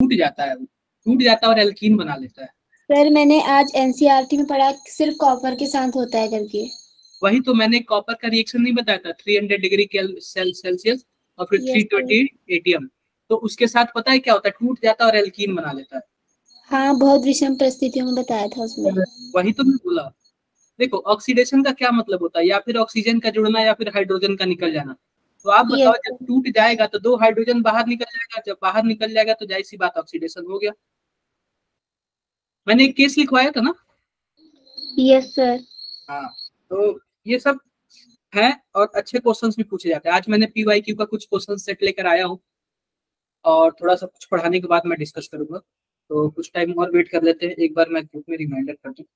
टूट जाता है और एल्कीन बना लेता है। सर मैंने आज एनसीईआरटी में पढ़ा सिर्फ कॉपर के साथ होता है करके। वही तो मैंने कॉपर का रिएक्शन नहीं बताया था, 300 डिग्री सेल्सियस और फिर यस सर। 320 एटीएम। तो उसके साथ पता है क्या होता है, टूट जाता है और एल्कीन बना लेता है। हाँ, बहुत विषम परिस्थितियों में बताया था उसमें। वही तो मैं बोला। देखो ऑक्सीडेशन का क्या मतलब होता है, या फिर ऑक्सीजन का जुड़ना या फिर हाइड्रोजन का निकल जाना। तो आप बताओ, यस जब सर। टूट जाएगा तो 2 हाइड्रोजन बाहर निकल जाएगा, जब बाहर निकल जाएगा तो जाहिर सी बात ऑक्सीडेशन हो गया। मैंने एक केस लिखवाया था ना। Yes sir. हाँ। तो ये सब है, और अच्छे क्वेश्चंस भी पूछे जाते हैं। आज मैंने पीवाईक्यू का कुछ क्वेश्चन सेट लेकर आया हूँ, और थोड़ा सा कुछ पढ़ाने के बाद मैं डिस्कस करूंगा। तो कुछ टाइम और वेट कर लेते हैं, एक बार मैं ग्रुप में रिमाइंडर कर दूं।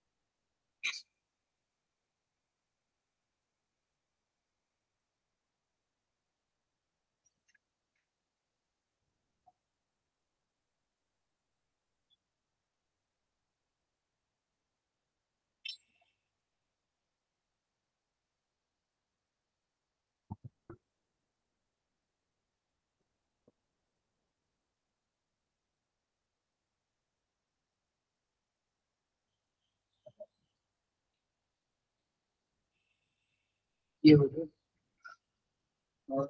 ये हो गया। और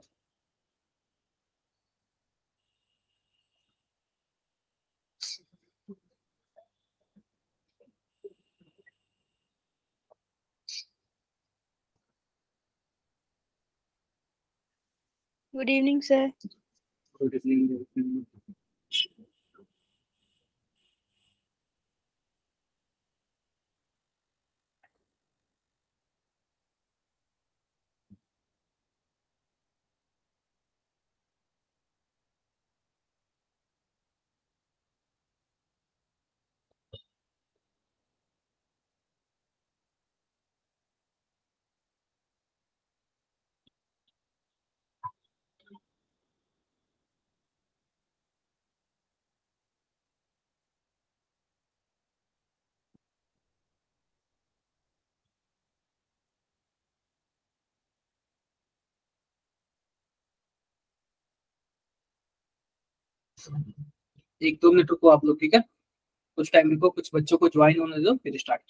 good evening sir. Good evening. एक दो मिनट रुको आप लोग, ठीक है। कुछ टाइम रुको, कुछ बच्चों को ज्वाइन होने दो, फिर स्टार्ट।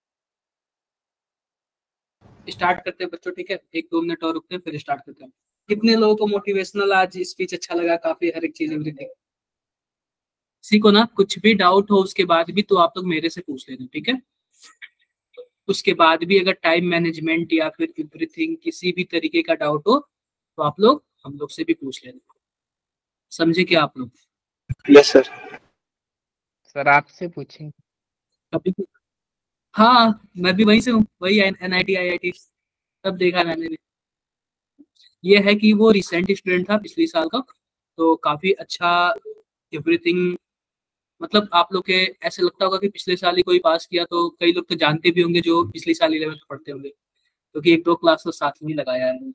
स्टार्ट करते हैं बच्चों, ठीक है। एक दो मिनट और रुकते हैं, फिर स्टार्ट करते हैं। कितने लोगों को मोटिवेशनल आज स्पीच अच्छा लगा, काफी हर एक चीज एवरीथिंग। किसी को ना कुछ भी डाउट हो उसके बाद भी तो आप लोग मेरे से पूछ लेना, ठीक है। उसके बाद भी अगर टाइम मैनेजमेंट या फिर एवरीथिंग किसी भी तरीके का डाउट हो तो आप लोग हम लोग से भी पूछ लेना, समझे क्या आप लोग? Yes sir. सर आपसे पूछेंगे कभी? हाँ मैं भी वहीं से हूँ, वही NIT IIT सब देखा मैंने भी। ये है कि वो रिसेंट स्टूडेंट था पिछले साल का, तो काफी अच्छा एवरीथिंग, मतलब आप लोग के ऐसे लगता होगा कि पिछले साल ही कोई पास किया, तो कई लोग तो जानते भी होंगे जो पिछले साल 11th पढ़ते होंगे, क्योंकि एक दो क्लास तो साथ में ही लगाया है,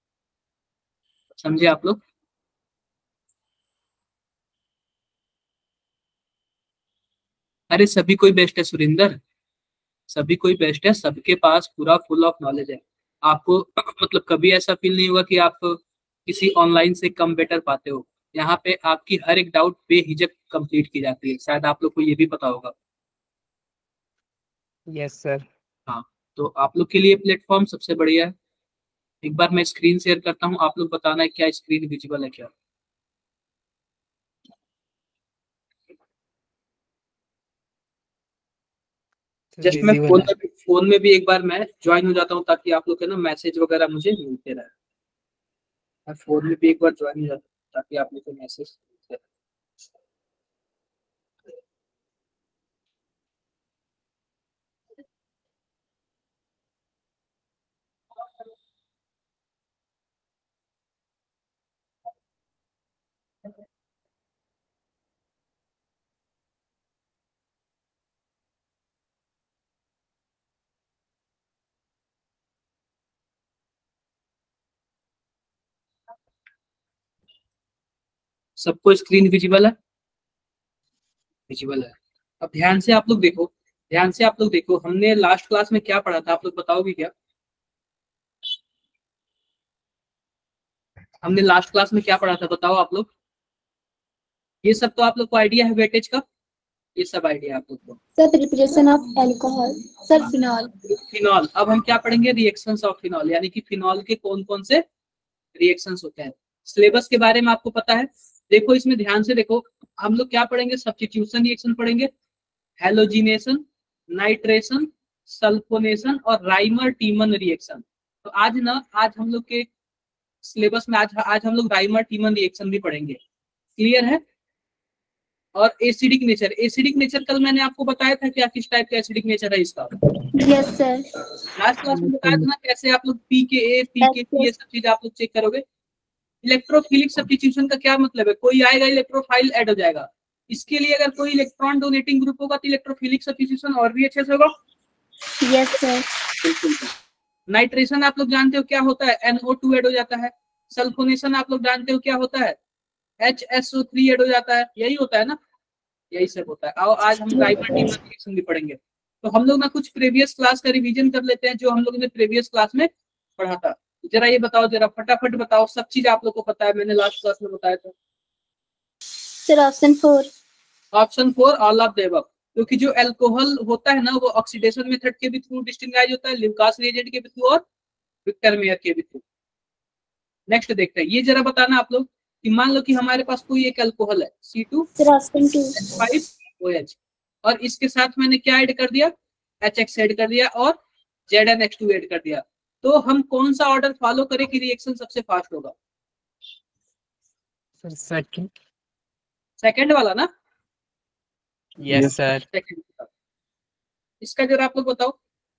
समझे आप लोग? अरे सभी कोई बेस्ट है सुरिंदर, सभी कोई बेस्ट है, सबके पास पूरा फुल ऑफ नॉलेज है। आपको मतलब कभी ऐसा फील नहीं होगा कि आप किसी ऑनलाइन से कम बेटर पाते हो। यहाँ पे आपकी हर एक डाउट बेहिचक कंप्लीट की जाती है, शायद आप लोग को ये भी पता होगा। Yes sir. हाँ, तो आप लोग के लिए प्लेटफॉर्म सबसे बढ़िया है। एक बार मैं स्क्रीन शेयर करता हूँ, आप लोग बताना है क्या स्क्रीन विजिबल है क्या। जस्ट मैं विजिबल है। फोन में भी एक बार मैं ज्वाइन हो जाता हूँ ताकि आप लोग के ना मैसेज वगैरह मुझे मिलते रहे। मैं फोन में भी एक बार ज्वाइन हो जाता हूँ ताकि आप लोग को मैसेज मिलते रहे। सबको स्क्रीन विजिबल है? विजिबल है। अब ध्यान से आप लोग देखो, ध्यान से आप लोग देखो, हमने लास्ट क्लास में क्या पढ़ा था, आप लोग बताओगे क्या? हमने लास्ट क्लास में क्या पढ़ा था बताओ आप लोग। ये सब तो आप लोग को आइडिया है वेटेज का, ये सब आइडिया आप लोग को। Sir preparation of alcohol, sir phenol. Phenol. अब हम क्या पढ़ेंगे, रिएक्शंस ऑफ फिनॉल, यानी कि फिनॉल के कौन कौन से रिएक्शंस होते हैं। सिलेबस के बारे में आपको पता है, देखो इसमें ध्यान से देखो। हम लोग क्या पढ़ेंगे, सब्स्टिट्यूशन रिएक्शन पढ़ेंगे, हेलोजिनेशन, नाइट्रेशन, सल्फोनेशन और राइमर टीमन रिएक्शन। तो आज ना, आज हम लोग के सिलेबस में आज आज हम लोग राइमर टीमन रिएक्शन भी पढ़ेंगे, क्लियर है। और एसिडिक नेचर, एसिडिक नेचर कल मैंने आपको बताया था क्या, किस टाइप का एसिडिक नेचर है इसका। Yes sir. लास्ट क्लास में बताया था ना कैसे आप लोग पीके पीके ये सब चीज आप लोग चेक करोगे। इलेक्ट्रोफिलिक सब्स्टिट्यूशन का क्या मतलब है, कोई आएगा इलेक्ट्रोफाइल ऐड हो जाएगा, इसके लिए अगर कोई इलेक्ट्रॉन डोनेटिंग ग्रुप होगा तो इलेक्ट्रोफिलिक सब्स्टिट्यूशन और भी अच्छे से होगा। Yes sir. बिल्कुल। नाइट्रेशन आप लोग जानते हो क्या होता है, NO2 ऐड हो जाता है। सल्फोनेशन आप लोग जानते हो क्या होता है, HSO3 ऐड हो जाता है, यही होता है ना, यही सब होता है। आओ आज हम राइमर टीमन रिएक्शन भी पढ़ेंगे। तो हम लोग ना कुछ प्रीवियस क्लास का रिवीजन कर लेते हैं जो हम लोग ने प्रीवियस क्लास में पढ़ा था। जरा ये बताओ, जरा फटाफट बताओ, सब चीज आप लोग को पता है, मैंने लास्ट क्लास में बताया था। Sir option 4। Option 4 all of the above, क्योंकि जो अल्कोहल होता है ना वो ऑक्सीडेशन मेथड के भी थ्रू डिस्टिंग्विश होता है, ल्यूकास रिएजेंट के भी थ्रू और विक्टर मेयर के भी थ्रू। नेक्स्ट देखते हैं, ये जरा बताना आप लोग कि मान लो कि हमारे पास कोई एक अल्कोहल है C2 सर ऑप्शन 2। H5OH, और इसके साथ मैंने क्या ऐड कर दिया, HX ऐड कर दिया और ZnH2 ऐड कर दिया। तो हम कौन सा ऑर्डर फॉलो करें कि रिएक्शन सबसे फास्ट होगा? Sir second. सेकंड वाला ना? Yes sir. सेकंड। इसका जरा आप लोग बताओ।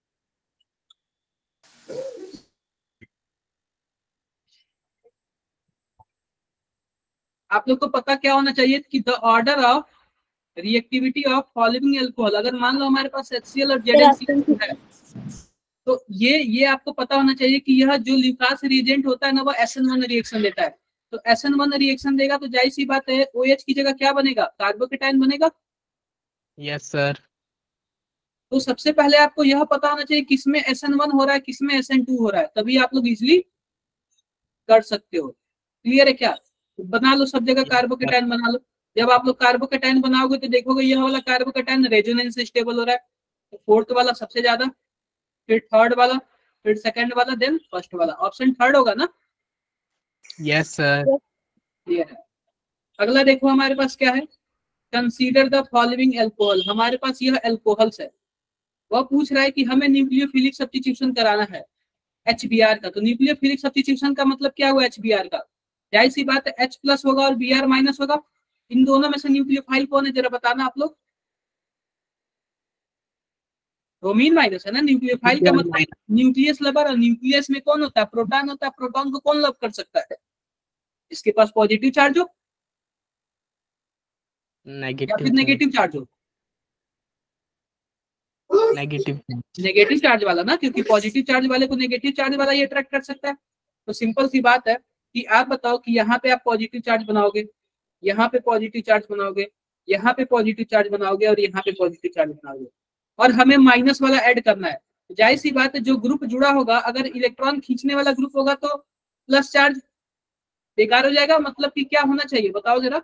आप लोग को पता क्या होना चाहिए कि the order of reactivity of following alcohol, अगर मान लो हमारे पास HCl और ZnCl है तो ये आपको पता होना चाहिए कि यह जो ल्यूकास रिएजेंट होता है ना वो SN1 रिएक्शन देता है। तो SN1 रिएक्शन देगा तो जाहिर सी बात है OH की जगह क्या बनेगा, कार्बोकेटाइन बनेगा। Yes sir. तो सबसे पहले आपको यह पता होना चाहिए किसमें SN1 हो रहा है किसमें SN2 हो रहा है, तभी आप लोग इजिली कर सकते हो। क्लियर है क्या? तो बना लो सब जगह कार्बोकेटाइन बना लो। जब आप लोग कार्बोकेटाइन बनाओगे तो देखोगे यह वाला कार्बोकेटाइन रेजोनेंस से स्टेबल हो रहा है, तो फोर्थ वाला सबसे ज्यादा, फिर थर्ड वाला, फिर सेकंड वाला, देन फर्स्ट वाला। ऑप्शन थर्ड होगा ना? Yes sir. क्लियर है। अगला देखो हमारे पास क्या है, कंसीडर द फॉलोइंग एल्कोहल। हमारे पास यह एल्कोहल्स है, वह पूछ रहा है कि हमें न्यूक्लियोफिलिक सब्स्टिट्यूशन कराना है HBr का। तो न्यूक्लियोफिलिक सब्स्टिट्यूशन का मतलब क्या हुआ HBr का, जाहिर सी बात है H प्लस होगा और Br माइनस होगा। इन दोनों में से न्यूक्लियोफाइल कौन है जरा बताना आप लोग। ब्रोमीन माइनस है ना। न्यूक्लियोफाइल का मतलब न्यूक्लियस लवर, और न्यूक्लियस में कौन होता है, प्रोटॉन होता है। प्रोटॉन को कौन लव कर सकता है, इसके पास पॉजिटिव चार्ज हो या फिर नेगेटिव चार्ज हो। नेगेटिव चार्ज वाला ना, क्योंकि पॉजिटिव चार्ज वाले को नेगेटिव चार्ज वाला ही अट्रैक्ट कर सकता है। तो सिंपल सी बात है कि आप बताओ कि यहाँ पे आप पॉजिटिव चार्ज बनाओगे, यहाँ पे पॉजिटिव चार्ज बनाओगे, यहाँ पे पॉजिटिव चार्ज बनाओगे और यहाँ पे पॉजिटिव चार्ज बनाओगे, और हमें माइनस वाला ऐड करना है। जाहिर सी बात है जो ग्रुप जुड़ा होगा, अगर इलेक्ट्रॉन खींचने वाला ग्रुप होगा तो प्लस चार्ज बेकार हो जाएगा। मतलब कि क्या होना चाहिए बताओ जरा,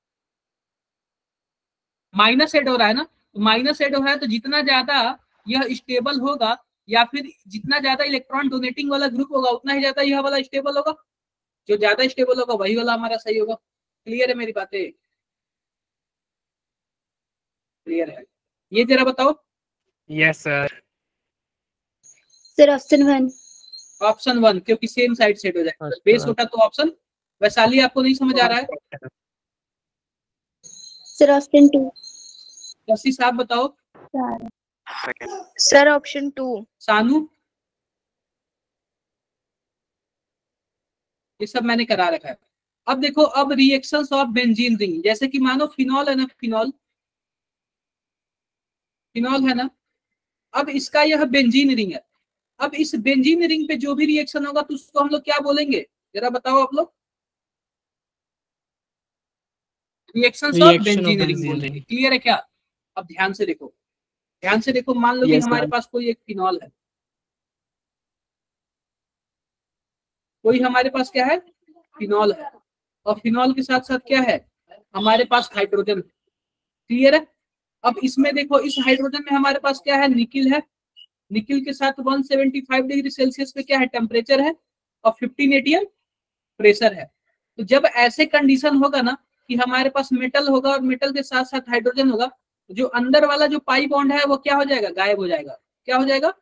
माइनस ऐड हो रहा है ना। तो माइनस ऐड हो रहा है तो जितना ज्यादा यह स्टेबल होगा, या फिर जितना ज्यादा इलेक्ट्रॉन डोनेटिंग वाला ग्रुप होगा, उतना ही ज्यादा यह वाला स्टेबल होगा। जो ज्यादा स्टेबल होगा वही वाला हमारा सही होगा। क्लियर है मेरी बातें, क्लियर है। ये जरा बताओ। Yes sir. Sir option 1। Option 1, क्योंकि सेम साइड सेट हो जाएगा। बेस होता तो ऑप्शन। वैशाली आपको नहीं समझ आ रहा है। Sir option 2। कसी साहब बताओ। Sir option 2। सानू, ये सब मैंने करा रखा है। अब देखो, अब रिएक्शंस ऑफ बेंजीन रिंग, जैसे कि मानो फिनॉल है ना, फिनॉल है ना। अब इसका यह बेंजीन रिंग है। अब इस बेंजीन रिंग पे जो भी रिएक्शन होगा तो उसको हम लोग क्या बोलेंगे, जरा बताओ आप लोग। रिएक्शंस ऑफ बेंजीन रिंग बोलेंगे। क्लियर है क्या। अब ध्यान से देखो, ध्यान से देखो। मान लो कि हमारे पास कोई एक फिनॉल है, कोई हमारे पास क्या है, फिनॉल है, और फिनॉल के साथ साथ क्या है हमारे पास हाइड्रोजन। क्लियर है। अब इसमें देखो, इस हाइड्रोजन में हमारे पास क्या है, निकिल है। निकिल के साथ 175 डिग्री सेल्सियस पे क्या है, टेम्परेचर है, और 15 atm प्रेशर है। तो जब ऐसे कंडीशन होगा ना कि हमारे पास मेटल होगा और मेटल के साथ साथ हाइड्रोजन होगा, जो अंदर वाला जो पाई बॉन्ड है वो क्या हो जाएगा, गायब हो जाएगा। क्या हो जाएगा,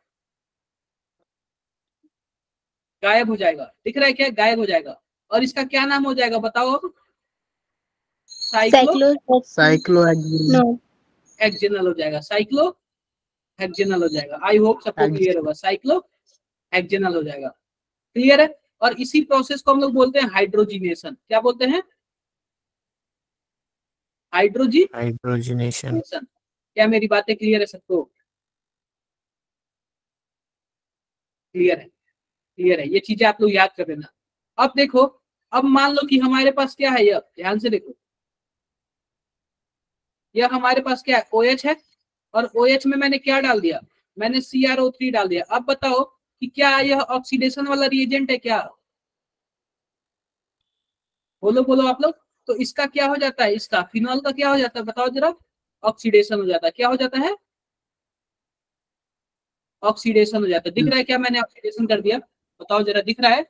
गायब हो जाएगा। दिख रहा है क्या, गायब हो जाएगा। और इसका क्या नाम हो जाएगा बताओ अब, साइक्लो हेक्सेनल हो जाएगा। साइक्लो हेक्सेनल हो जाएगा। आई होप सबको क्लियर होगा। साइक्लो हेक्सेनल हो जाएगा। क्लियर है। और इसी प्रोसेस को हम लोग बोलते हैं हाइड्रोजिनेशन। क्या बोलते हैं, हाइड्रोजिनेशन। क्या मेरी बातें क्लियर है सबको, क्लियर है, क्लियर है। ये चीजें आप लोग याद कर लेना। अब देखो, अब मान लो कि हमारे पास क्या है, यह ध्यान से देखो, यह हमारे पास क्या है, OH है, और OH में मैंने क्या डाल दिया, मैंने CrO3 डाल दिया। अब बताओ कि क्या यह ऑक्सीडेशन वाला रिएजेंट है क्या, बोलो बोलो आप लोग। तो इसका क्या हो जाता है, इसका फिनॉल का क्या हो जाता है बताओ जरा, ऑक्सीडेशन हो जाता है। क्या हो जाता है, ऑक्सीडेशन हो जाता है। दिख रहा है क्या, मैंने ऑक्सीडेशन कर दिया, बताओ जरा, दिख रहा है,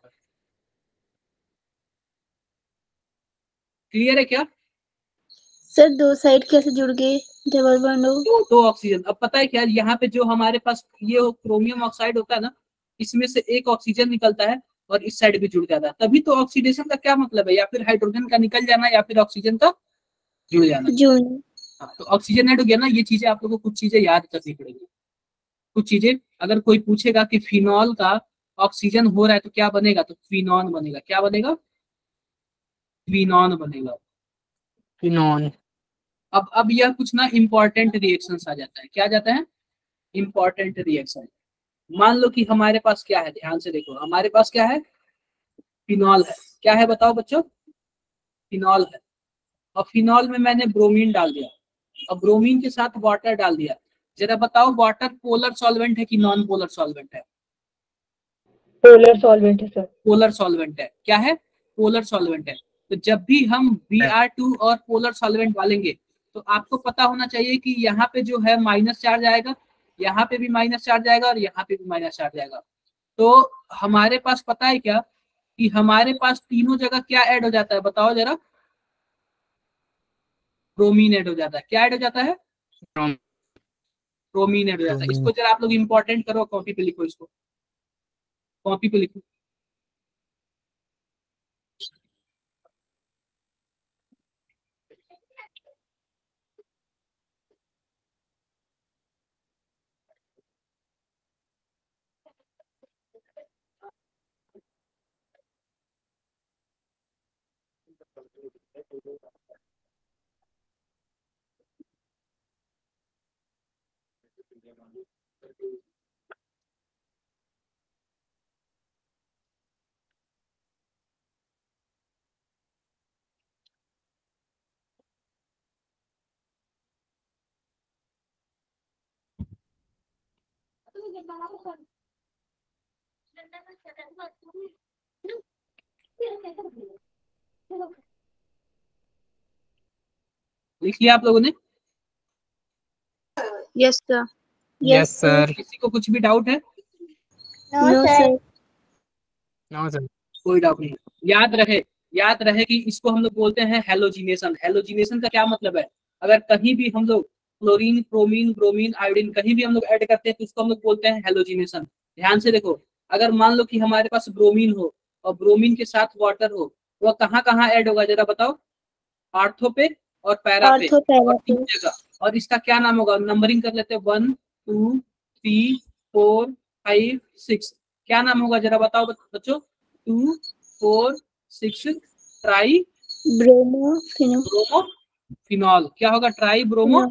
क्लियर है क्या। सर दो साइड कैसे जुड़ गए, डबल बॉन्ड हो। दो ऑक्सीजन। अब पता है क्या, यहाँ पे जो हमारे पास ये क्रोमियम ऑक्साइड होता है ना, इसमें से एक ऑक्सीजन निकलता है और इस साइड भी जुड़ जाता है। तभी तो ऑक्सीडेशन का क्या मतलब है, या फिर हाइड्रोजन का निकल जाना या फिर ऑक्सीजन का जुड़ जाना। हाँ, तो ऑक्सीजन ऐड हो गया ना। ये चीजें आप लोगों को कुछ चीजें याद करनी पड़ेगी। कुछ चीजें अगर कोई पूछेगा कि फिनॉल का ऑक्सीजन हो रहा है तो क्या बनेगा, तो फिनॉन बनेगा। क्या बनेगा, फिनॉन बनेगा, फिनॉन। अब यह कुछ ना इंपॉर्टेंट रिएक्शंस आ जाता है। क्या जाता है, इंपॉर्टेंट रिएक्शन। मान लो कि हमारे पास क्या है, ध्यान से देखो, हमारे पास क्या है, फिनॉल है। क्या है बताओ बच्चों, फिनॉल है, और फिनॉल में मैंने ब्रोमीन डाल दिया, और ब्रोमीन के साथ वाटर डाल दिया। जरा बताओ, वाटर पोलर सॉल्वेंट है कि नॉन पोलर सॉल्वेंट है। पोलर सॉल्वेंट है सर। पोलर सॉल्वेंट है। क्या है, पोलर सॉल्वेंट है। तो जब भी हम Br2 और पोलर सॉल्वेंट डालेंगे तो आपको पता होना चाहिए कि यहाँ पे जो है माइनस चार्ज आएगा, यहाँ पे भी माइनस चार्ज आएगा, और यहाँ पे भी माइनस चार्ज आएगा। तो हमारे पास पता है क्या कि हमारे पास तीनों जगह क्या ऐड हो जाता है, बताओ जरा। ब्रोमीन ऐड हो जाता है। क्या ऐड हो जाता है? Brom- ब्रोमीन ऐड हो जाता है। Bromine. इसको जरा आप लोग इंपॉर्टेंट करो, कॉपी पे लिखो इसको, कॉपी पे लिखो। लिख लिया आप लोगों ने? Yes, sir. Yes, sir. किसी को कुछ भी डाउट है? No, sir. No, sir. कोई डाउट नहीं। याद रहे कि इसको हम लोग बोलते हैं हेलोजिनेशन। हेलोजिनेशन का क्या मतलब है? अगर कहीं भी हम लोग क्लोरीन, क्रोमीन, ब्रोमीन, आयोडीन कहीं भी हम लोग ऐड करते हैं तो उसको हम लोग बोलते हैं हेलोजिनेशन। ध्यान से देखो, अगर मान लो कि हमारे पास ब्रोमीन हो और ब्रोमीन के साथ वाटर हो, वह कहाँ कहाँ ऐड होगा जरा बताओ? आर्थो पे और पैरा पे, ऑर्थो पैरा और पे। 3 जगह। और इसका क्या नाम होगा? नंबरिंग कर लेते हैं, 1 2 3 4 5 6। क्या नाम होगा जरा बताओ बच्चों? 2 4 6 tri bromo pheno bromo phenol. क्या होगा? Tri bromo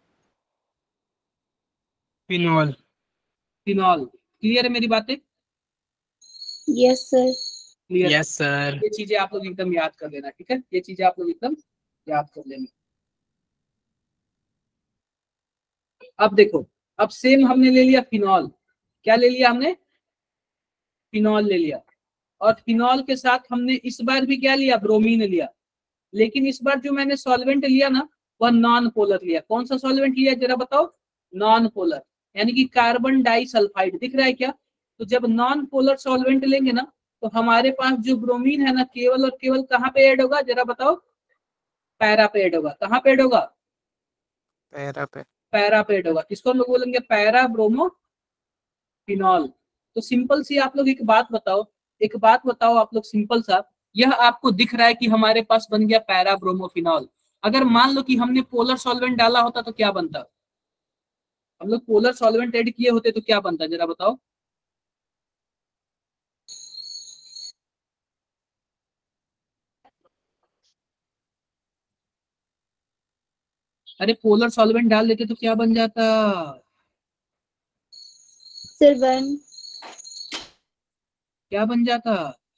Phenol. Phenol. Clear है मेरी बातें? Yes sir. Clear? Yes, sir. ये चीजें आप लोग एकदम याद कर लेना, ठीक है? ये चीजें आप लोग एकदम याद कर लेना। अब देखो, अब सेम हमने ले लिया फिनॉल। क्या ले लिया हमने? फिनॉल ले लिया। और फिनॉल के साथ हमने इस बार भी क्या लिया? ब्रोमीन लिया। लेकिन इस बार जो मैंने सॉल्वेंट लिया ना, वह नॉन पोलर लिया। कौन सा सॉल्वेंट लिया जरा बताओ? नॉन पोलर, यानी कि कार्बन डाई सल्फाइड। दिख रहा है क्या? तो जब नॉन पोलर सॉल्वेंट लेंगे ना, तो हमारे पास जो ब्रोमीन है ना, केवल और केवल कहाँ पे ऐड होगा जरा बताओ? पैरा पे ऐड होगा। कहाँ पे ऐड होगा? Para पे. पैरा पे ऐड होगा। किसको हम लोग बोलेंगे? Para bromo phenol. तो सिंपल सी आप लोग एक बात बताओ आप लोग, सिंपल सा। यह आपको दिख रहा है कि हमारे पास बन गया पैरा ब्रोमोफिनॉल। अगर मान लो कि हमने पोलर सॉल्वेंट डाला होता तो क्या बनता? हम लोग पोलर सॉल्वेंट ऐड किए होते तो क्या बनता जरा बताओ? अरे पोलर सॉल्वेंट डाल देते तो क्या बन जाता? सर 1 क्या बन जाता?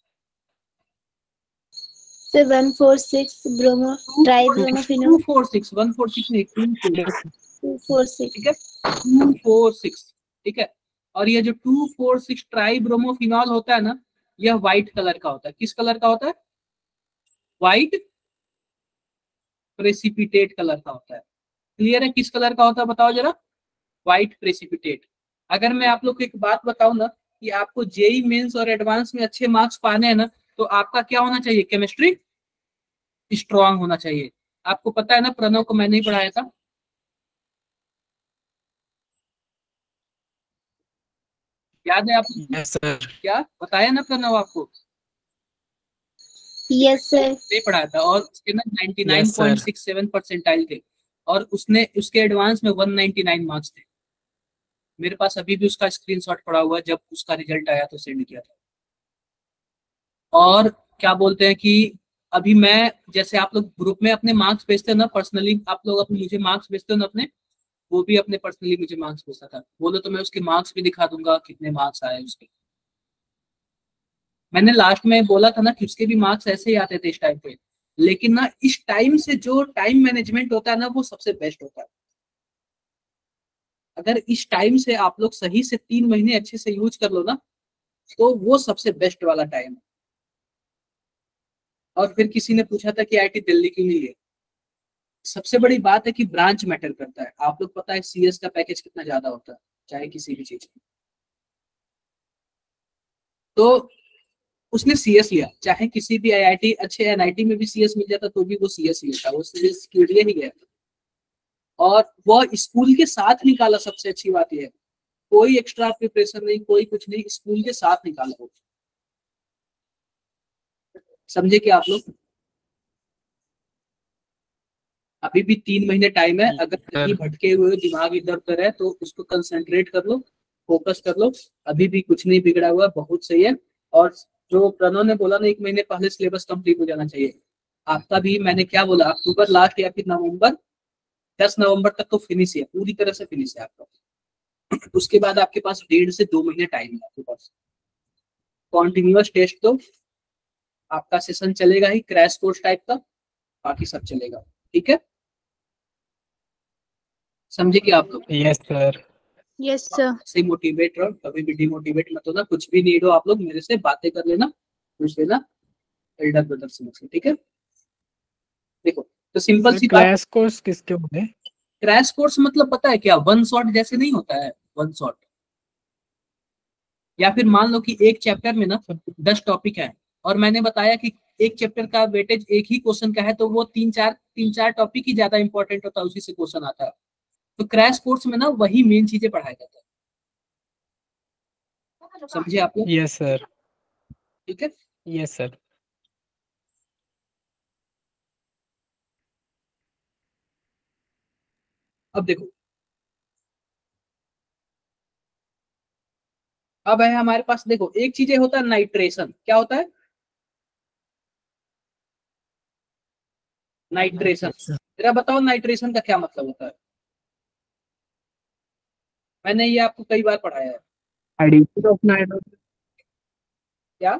Sir 146 bromo tri bromo pheno 246, 146 नहीं, 246। 246। ठीक है, 246। ठीक है। और ये जो 246 ट्राई ब्रोमोफिनॉल होता है ना, यह व्हाइट कलर का होता है। किस कलर का होता है? व्हाइट प्रेसिपिटेट कलर का होता है। क्लियर है? किस कलर का होता है बताओ जरा? White precipitate. अगर मैं आप लोग को एक बात बताऊं ना, कि आपको जेई मेंस और एडवांस में अच्छे मार्क्स पाने हैं ना, तो आपका क्या होना चाहिए? केमिस्ट्री स्ट्रांग होना चाहिए। आपको पता है ना, प्रणव को मैंने ही पढ़ाया था। याद है आपको? Yes, sir. क्या बताया ना प्रणव आपको? Yes sir. नहीं पढ़ाया था। और उसके ना Yes, sir. 99.67 परसेंटाइल थे। और उसने उसके एडवांस में 199 मार्क्स थे। मेरे पास अभी भी उसका स्क्रीनशॉट पड़ा हुआ है, जब उसका रिजल्ट आया तो सेंड किया था। और क्या बोलते हैं कि अभी मैं, जैसे आप लोग ग्रुप में अपने मार्क्स भेजते हो ना, पर्सनली आप लोग अपने मुझे मार्क्स भेजते हो ना अपने, वो भी अपने पर्सनली मुझे मार्क्स भेजता था। बोलो तो मैं उसके मार्क्स भी दिखा दूंगा, कितने मार्क्स आए उसके। मैंने लास्ट में बोला था ना कि उसके भी मार्क्स ऐसे ही आते थे इस टाइम पे। लेकिन ना, इस टाइम से जो टाइम मैनेजमेंट होता है ना, वो सबसे बेस्ट होता है। अगर इस टाइम से आप लोग सही से 3 महीने अच्छे से यूज कर लो ना, तो वो सबसे बेस्ट वाला टाइम है। और फिर किसी ने पूछा था कि आईआईटी दिल्ली क्यों नहीं लिए। सबसे बड़ी बात है कि ब्रांच मैटर करता है। आप लोग पता है सीएस का पैकेज कितना ज्यादा होता है, चाहे किसी भी चीज में। तो उसने सीएस लिया, चाहे किसी भी आईआईटी अच्छे एनआईटी में भी सीएस मिल जाता तो भी वो सीएस लेता, वो सीएस के लिए ही गया और वो स्कूल के साथ निकाला। सबसे अच्छी बात यह है कोई एक्स्ट्रा प्रिपरेशन नहीं, कोई कुछ नहीं, स्कूल के साथ निकाला वो। समझे क्या आप लोग? अभी भी 3 महीने टाइम है, अगर कहीं भटके हुए दिमाग इधर उधर है तो उसको कंसंट्रेट कर लो, फोकस कर लो, अभी भी कुछ नहीं बिगड़ा हुआ, बहुत सही है। और जो प्रणव ने बोला ना 1 महीने पहले सिलेबस कंप्लीट हो जाना चाहिए, आपका भी मैंने क्या बोला, अक्टूबर लास्ट या फिर नवंबर, 10 नवंबर तक तो फिनिश है, पूरी तरह से फिनिश है आपका। उसके बाद आपके पास 1.5 से 2 महीने टाइम है आपके पास। कॉन्टिन्यूअस टेस्ट तो आपका सेशन चलेगा ही, क्रैश कोर्स टाइप का, बाकी सब चलेगा। ठीक है, समझे कि आप लोग? Yes sir. Yes sir. से मोटिवेट रहो, कभी भी डिमोटिवेट मत होना, कुछ भी नीड हो आप लोग मेरे से बातें कर लेना, पूछ लेना, एल्डर ब्रदर से मुझसे। ठीक है, देखो तो सिंपल सी बात, क्रैश कोर्स किसके होते हैं? क्रैश कोर्स मतलब पता है क्या, वन शॉट जैसे नहीं होता है, वन शॉट। या फिर मान लो कि एक चैप्टर में ना 10 टॉपिक है और मैंने बताया कि एक चैप्टर का वेटेज एक ही क्वेश्चन का है, तो वो तीन चार टॉपिक ही ज्यादा इंपॉर्टेंट होता है, उसी से क्वेश्चन आता है। तो क्रैश कोर्स में ना वही मेन चीजें पढ़ाया जाता है। समझे आप लोग? Yes sir. ठीक है, यस सर। अब देखो, अब है हमारे पास, देखो एक चीजें होता है नाइट्रेशन, क्या होता है नाइट्रेशन? जरा बताओ नाइट्रेशन का क्या मतलब होता है? मैंने ये आपको कई बार पढ़ाया है। Addition of nitrogen. क्या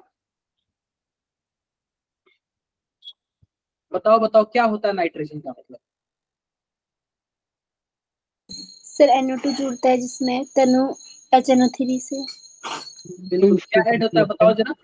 बताओ बताओ क्या होता है नाइट्रेशन का मतलब? सर NO2 जुड़ता है जिसमें तनु HNO3 से। बिल्कुल, क्या ऐड होता है बताओ जरा।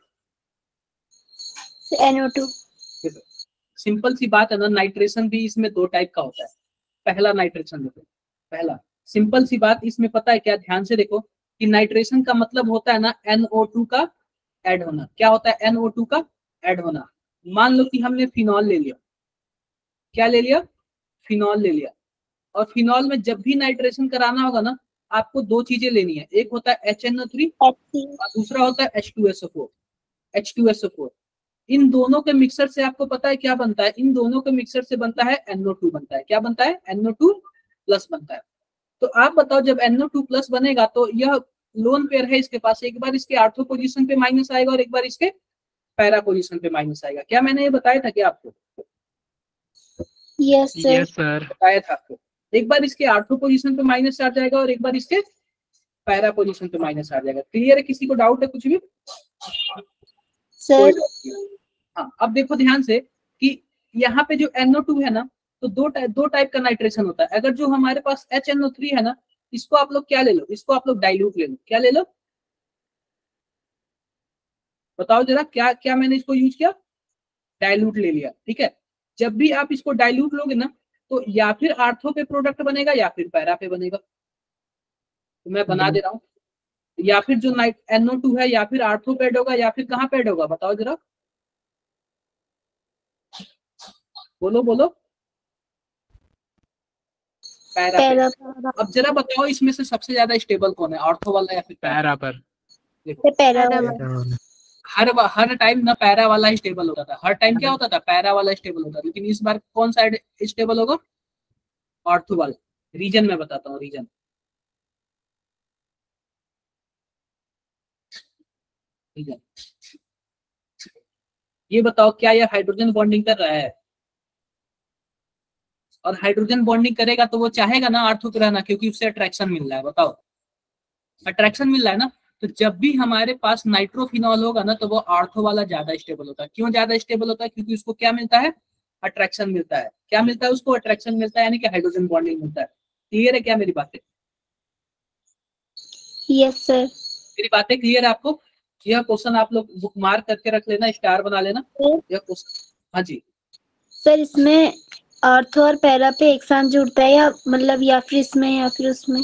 Sir NO2। सिंपल सी बात है ना, नाइट्रेशन भी इसमें 2 टाइप का होता है। पहला नाइट्रेशन देखो, पहला सिंपल सी बात इसमें पता है क्या, ध्यान से देखो कि नाइट्रेशन का मतलब होता है ना NO2 का ऐड होना। क्या होता है NO2 का ऐड होना? मान लो कि हमने फिनॉल ले लिया, क्या ले लिया, फिनॉल ले लिया, और फिनॉल में जब भी नाइट्रेशन कराना होगा ना आपको 2 चीजें लेनी है, एक होता है HNO3 और दूसरा होता है H2SO4। H2SO4 इन दोनों के मिक्सर से आपको पता है क्या बनता है, इन दोनों के मिक्सर से बनता है NO2 बनता है। क्या बनता है? NO2 प्लस बनता है। तो आप बताओ जब NO2 प्लस बनेगा तो यह लोन पेयर है इसके पास, एक बार इसके आर्थो पोजीशन पे माइनस आएगा और एक बार इसके पैरा पोजीशन पे माइनस आएगा। क्या मैंने ये बताया था क्या आपको? Yes sir. Yes sir. बताया था आपको, एक बार इसके आर्थो पोजीशन पे माइनस आ जाएगा और एक बार इसके पैरा पोजीशन पे माइनस आ जाएगा। क्लियर है? किसी को डाउट है कुछ भी? सर हाँ, अब देखो ध्यान से कि यहाँ पे जो NO2 है ना, तो दो टाइप का नाइट्रेशन होता है। अगर जो हमारे पास HNO3 है ना, इसको आप लोग क्या ले लो, इसको आप लोग डाइल्यूट ले लो। क्या ले लो बताओ जरा, क्या क्या मैंने इसको यूज किया, डाइल्यूट ले लिया। ठीक है, जब भी आप इसको डाइल्यूट लोगे ना तो या फिर आर्थो पे प्रोडक्ट बनेगा या फिर पैरा पे बनेगा। तो मैं बना दे रहा हूँ, या फिर जो NO2 है या फिर आर्थो पे ऐड होगा या फिर कहाँ पे ऐड होगा बताओ जरा, बोलो बोलो। पैरा पे। अब जरा बताओ इसमें से सबसे ज्यादा स्टेबल कौन है, आर्थो वाला या फिर पैरा पर। देखो पैरा हर टाइम ना पैरा वाला ही स्टेबल होता था, हर टाइम क्या होता था, पैरा वाला स्टेबल होता था, लेकिन इस बार कौन सा स्टेबल होगा, आर्थो वाला। रीजन मैं बताता हूँ, रीजन ये बताओ क्या यह हाइड्रोजन बॉन्डिंग कर रहा है? और हाइड्रोजन बॉन्डिंग करेगा तो वो चाहेगा ना आर्थो पे रहना, क्योंकि उससे अट्रैक्शन मिल रहा है। बताओ अट्रैक्शन मिल रहा है ना, तो जब भी हमारे पास नाइट्रोफिनॉल होगा ना तो वो आर्थो वाला ज्यादा स्टेबल होता है। क्यों ज्यादा स्टेबल होता है? क्योंकि उसको क्या मिलता है, अट्रैक्शन मिलता है। क्या मिलता है उसको? अट्रैक्शन मिलता है, यानी कि हाइड्रोजन बॉन्डिंग मिलता है। क्लियर है क्या मेरी बातें? Yes sir. मेरी बातें क्लियर है आपको? यह क्वेश्चन आप लोग बुक मार्क करके रख लेना, स्टार बना लेना यह क्वेश्चन। हाँ जी सर इसमें आर्थो और पैरा पे एक साथ जुड़ता है या मतलब या फिर इसमें या फिर उसमें?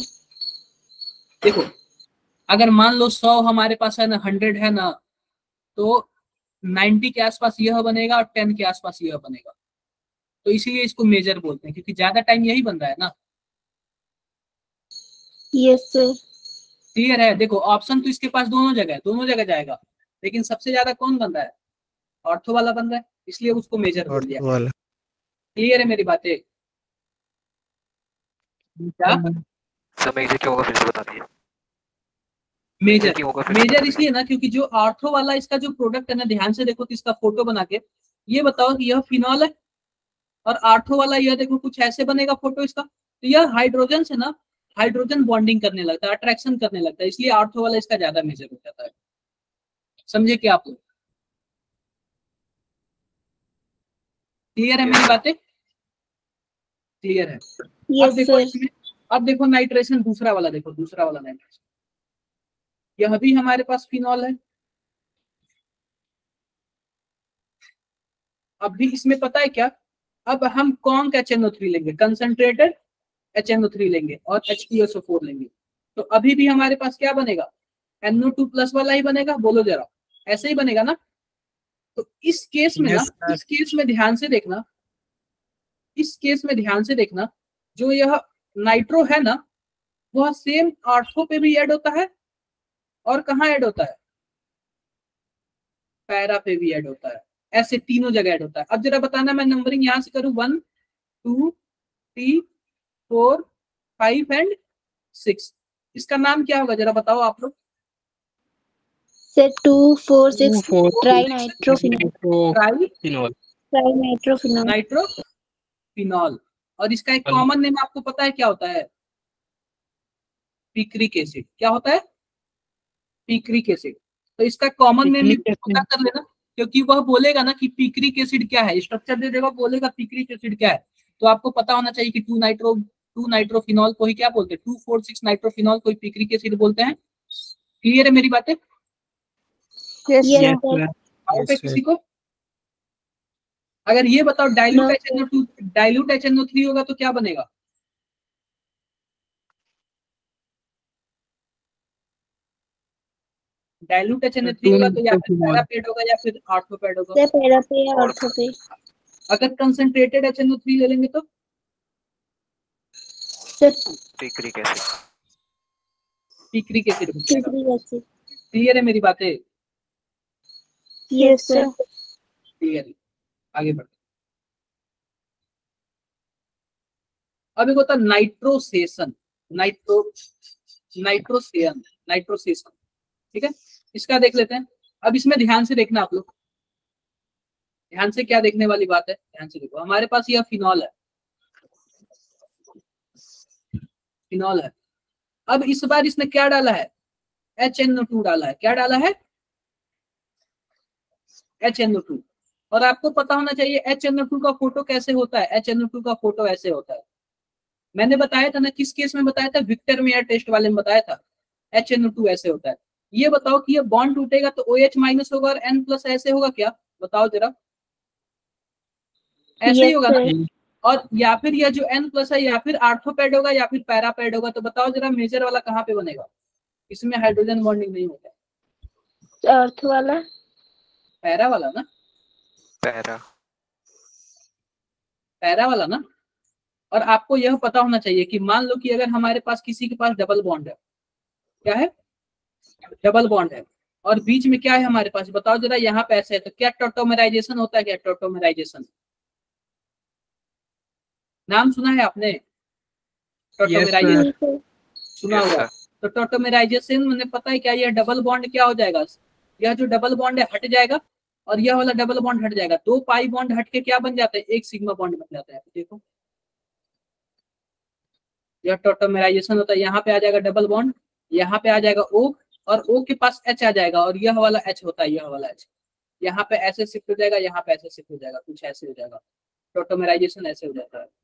देखो अगर मान लो 100 हमारे पास है ना, 100 है ना, तो 90 के आसपास यह बनेगा और 10 के आसपास यह बनेगा, तो इसीलिए इसको मेजर बोलते हैं, क्योंकि ज्यादा टाइम यही बन रहा है ना। Yes sir. क्लियर है? देखो ऑप्शन तो इसके पास दोनों जगह है, दोनों जगह जाएगा, लेकिन सबसे ज्यादा कौन बन रहा है? ऑर्थो वाला बन रहा है, इसलिए उसको मेजर बोल दिया। वाला क्लियर है मेरी बातें? क्या सर मेजर क्यों होगा फिर से बता दिए। मेजर? क्यों होगा फिर से मेजर बता इसलिए ना क्योंकि जो ऑर्थो वाला इसका जो प्रोडक्ट है ना, ध्यान से देखो तो इसका फोटो बना के ये बताओ कि यह फिनॉल है, और आर्थो वाला यह देखो कुछ ऐसे बनेगा फोटो इसका, तो यह हाइड्रोजन से ना हाइड्रोजन बॉन्डिंग करने लगता है, अट्रैक्शन करने लगता है, इसलिए आर्थो वाला इसका ज्यादा मेजर हो जाता है। समझे क्या आप लोग? क्लियर है मेरी बातें? क्लियर है? अब यस देखो सर। इसमें, अब देखो नाइट्रेशन दूसरा वाला, देखो दूसरा वाला नाइट्रेशन, यह भी हमारे पास फिनॉल है। अब भी इसमें पता है क्या, अब हम कौन का HNO3 लेंगे, कंसंट्रेटेड HNO3 लेंगे और H2SO4 लेंगे, तो अभी भी हमारे पास क्या बनेगा? NO2 प्लस वाला ही बनेगा, बोलो जरा, ऐसे ही बनेगा ना। तो इस केस में ना, यस सर। इस केस में ध्यान से देखना, इस केस में ध्यान से देखना, जो यह नाइट्रो है ना, वह सेम आर्थो पे भी ऐड होता है, और कहाँ ऐड होता है? पैरा पे भी ऐड होता है, ऐसे तीनों जगह ऐड होता है। अब जरा बताना, मैं नंबरिंग यहां से करूं 1 2 3 4 5 एंड 6, इसका नाम क्या होगा जरा बताओ आप लोग? Sir 2 4 6 4 tri nitrophenol. Tri phenol tri nitrophenol. Nitrophenol. और इसका एक कॉमन नेम आपको पता है क्या होता है? Picric acid. क्या होता है? Picric acid. तो इसका कॉमन नेम भी पता कर लेना, क्योंकि वह बोलेगा ना कि पिक्रिक एसिड क्या है, स्ट्रक्चर दे देगा, बोलेगा पिक्रिक एसिड क्या है, तो आपको पता होना चाहिए कि 2 नाइट्रोफिनॉल को ही क्या बोलते हैं, 2,4,6 नाइट्रोफिनॉल को ही पिक्रिक एसिड बोलते हैं। क्लियर है मेरी बातें? Yes yes sir. डाउट है किसी को? अगर ये बताओ डाइल्यूट HNO2 डाइल्यूट HNO3 होगा तो क्या बनेगा? डाइल्यूट HNO3 होगा तो या फिर पैरापेड होगा या फिर आर्थोपेड होगा। सर पैरा पे या ऑर्थो पे? अगर कंसंट्रेटेड HNO3 ले लेंगे तो sir picric acid. Picric acid बनेगा। Picric acid. क्लियर है मेरी बातें? Yes sir. क्लियर। आगे बढ़ते। अब एक होता है नाइट्रोसेशन, नाइट्रोसेशन, ठीक है, इसका देख लेते हैं। अब इसमें ध्यान से देखना आप लोग, ध्यान से, क्या देखने वाली बात है, ध्यान से देखो। हमारे पास यह फिनॉल है, फिनॉल है। अब इस बार इसने क्या डाला है? HNO2 डाला है। क्या डाला है? HNO2। और आपको पता होना चाहिए HNO2 का फोटो कैसे होता है। HNO2 का फोटो ऐसे होता है, मैंने बताया था ना, किस केस में बताया था, विक्टर मेयर टेस्ट वाले में बताया था। HNO2 ऐसे होता है। ये बताओ कि ये बॉन्ड टूटेगा तो OH माइनस होगा और N+ ऐसे होगा क्या? बताओ जरा, ऐसे ही होगा ना। और या फिर यह जो N+ है या फिर आर्थोपेड होगा या फिर पैरापेड होगा, तो बताओ जरा मेजर वाला कहाँ पे बनेगा? इसमें हाइड्रोजन बॉन्डिंग नहीं होता। अर्थ वाला? पैरा वाला ना, पैरा। पैरा वाला ना। और आपको यह पता होना चाहिए कि मान लो कि अगर हमारे पास किसी के पास डबल बॉन्ड है, क्या है? डबल बॉन्ड है, और बीच में क्या है हमारे पास, बताओ जरा, यहाँ पे ऐसे है, तो क्या टॉटोमेराइजेशन होता है? क्या टॉटोमेराइजेशन नाम सुना है आपने? टॉटोमेराइजेशन सुना Yes, होगा। sir. तो टॉटोमेराइजेशन मैंने पता है क्या, यह डबल बॉन्ड क्या हो जाएगा, यह जो डबल बॉन्ड है हट जाएगा, और यह वाला डबल बॉन्ड हट जाएगा, 2 पाई बॉन्ड हट के क्या बन जाता है? एक सिग्मा बॉन्ड बन जाता है। देखो यह टॉटोमेराइजेशन होता है। यहाँ पे आ जाएगा डबल बॉन्ड, यहाँ पे आ जाएगा O, और O के पास H आ जाएगा, और यह वाला H होता है, यह वाला H यहाँ पे ऐसे शिफ्ट हो जाएगा, यहाँ पे ऐसे शिफ्ट हो जाएगा, कुछ ऐसे हो जाएगा। टॉटोमेराइजेशन ऐसे हो जाता है।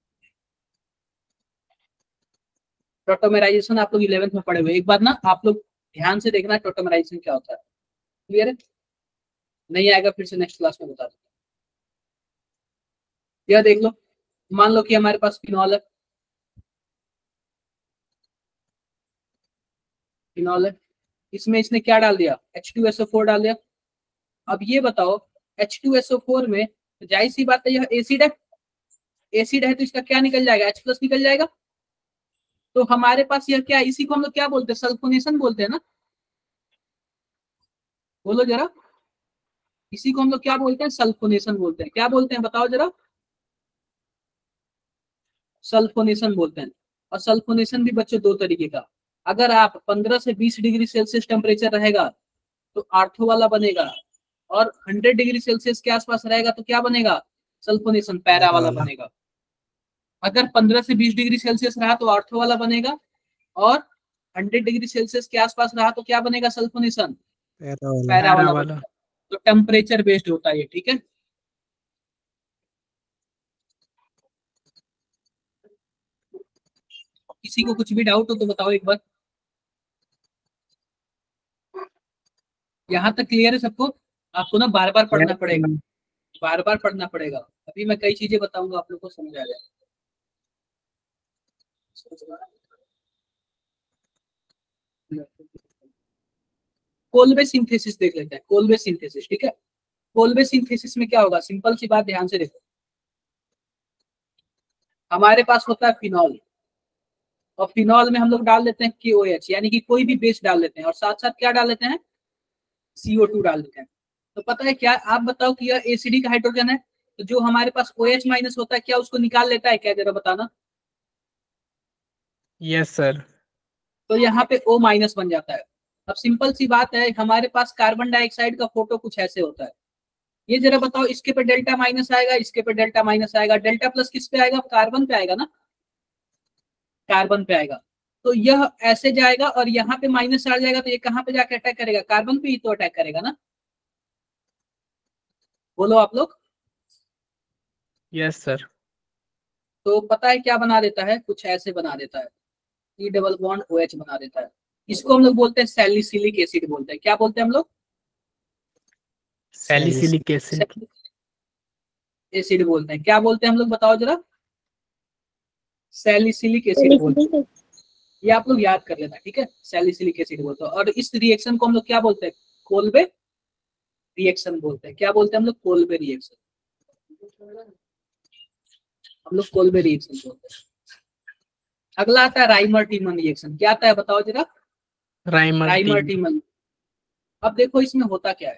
टॉटोमेराइजेशन आप लोग 11th में पढ़े हुए। एक बार ना आप लोग ध्यान से देखना टॉटोमेराइजेशन क्या होता है। क्लियर है? नहीं आएगा फिर से नेक्स्ट क्लास में बता दूंगा। यह देख लो, मान लो कि हमारे पास फिनॉल है, फिनॉल है, इसमें इसने क्या डाल दिया? H2SO4 डाल दिया। अब ये बताओ H2SO4 में, तो जाहिर सी बात है यह एसिड है, एसिड है तो इसका क्या निकल जाएगा, H+ निकल जाएगा। तो हमारे पास यह क्या है, इसी को हम लोग क्या बोलते हैं, सल्फोनेशन बोलते हैं ना, बोलो जरा, इसी को हम लोग क्या बोलते हैं, सल्फोनेशन बोलते हैं। क्या बोलते हैं बताओ जरा, सल्फोनेशन बोलते हैं। और सल्फोनेशन भी बच्चों दो तरीके का, अगर आप 15 से 20 डिग्री सेल्सियस टेम्परेचर रहेगा तो आर्थो वाला बनेगा, और 100 डिग्री सेल्सियस के आसपास रहेगा तो क्या बनेगा, सल्फोनेशन पैरा वाला बनेगा। अगर 15 से 20 डिग्री सेल्सियस रहा तो आर्थो वाला बनेगा, और 100 डिग्री सेल्सियस के आसपास रहा तो क्या बनेगा, सल्फोनेशन पैरा वाला बनेगा। तो टेम्परेचर बेस्ड होता है ये, ठीक है। किसी को कुछ भी डाउट हो तो बताओ एक बार। यहाँ तक क्लियर है सबको? आपको ना बार बार पढ़ना पड़ेगा, बार बार पढ़ना पड़ेगा। अभी मैं कई चीजें बताऊंगा, आप लोग को समझ आ जाएगा। कोल्बे सिंथेसिस देख लेते हैं, कोल्बे सिंथेसिस, ठीक है। कोल्बे सिंथेसिस में क्या होगा, सिंपल सी बात, ध्यान से देखो। हमारे पास होता है फिनॉल, और फिनॉल में हम लोग डाल देते हैं KOH, यानी कि कोई भी बेस डाल देते हैं, और साथ साथ क्या डाल देते हैं, CO2 डाल देते हैं। तो पता है क्या, आप बताओ कि यह एसिडिक हाइड्रोजन है, तो जो हमारे पास OH- होता है क्या उसको निकाल लेता है क्या, जरा बताना। Yes sir. तो यहाँ पे O- बन जाता है। अब सिंपल सी बात है, हमारे पास कार्बन डाइऑक्साइड का फोटो कुछ ऐसे होता है। ये जरा बताओ, इसके पे डेल्टा माइनस आएगा, इसके पे डेल्टा माइनस आएगा, डेल्टा प्लस किस पे आएगा, कार्बन पे आएगा ना, कार्बन पे आएगा। तो यह ऐसे जाएगा और यहाँ पे माइनस आ जाएगा, तो ये कहाँ पे जाके अटैक करेगा, कार्बन पे ही तो अटैक करेगा ना। बोलो आप लोग। Yes sir. तो पता है क्या बना देता है, कुछ ऐसे बना देता है, E डबल बॉन्ड OH बना देता है। इसको हम लोग बोलते हैं सैलिसिलिक एसिड बोलते हैं। क्या बोलते हैं हम लोग, सैलिसिलिक एसिड। एसिड बोलते हैं। क्या बोलते हैं हम लोग, बताओ जरा, सैलिसिलिक एसिड बोलते हैं। ये आप लोग याद कर लेना, ठीक है, सैलिसिलिक एसिड बोलते हैं। और इस रिएक्शन को हम लोग क्या बोलते हैं, कोल्बे रिएक्शन बोलते हैं। क्या बोलते हैं हम लोग, कोल्बे रिएक्शन, हम लोग कोल्बे रिएक्शन बोलते हैं। अगला आता है राइमर-टीमन रिएक्शन। क्या आता है बताओ जरा, राइमर-टीमन। अब देखो इसमें होता क्या है,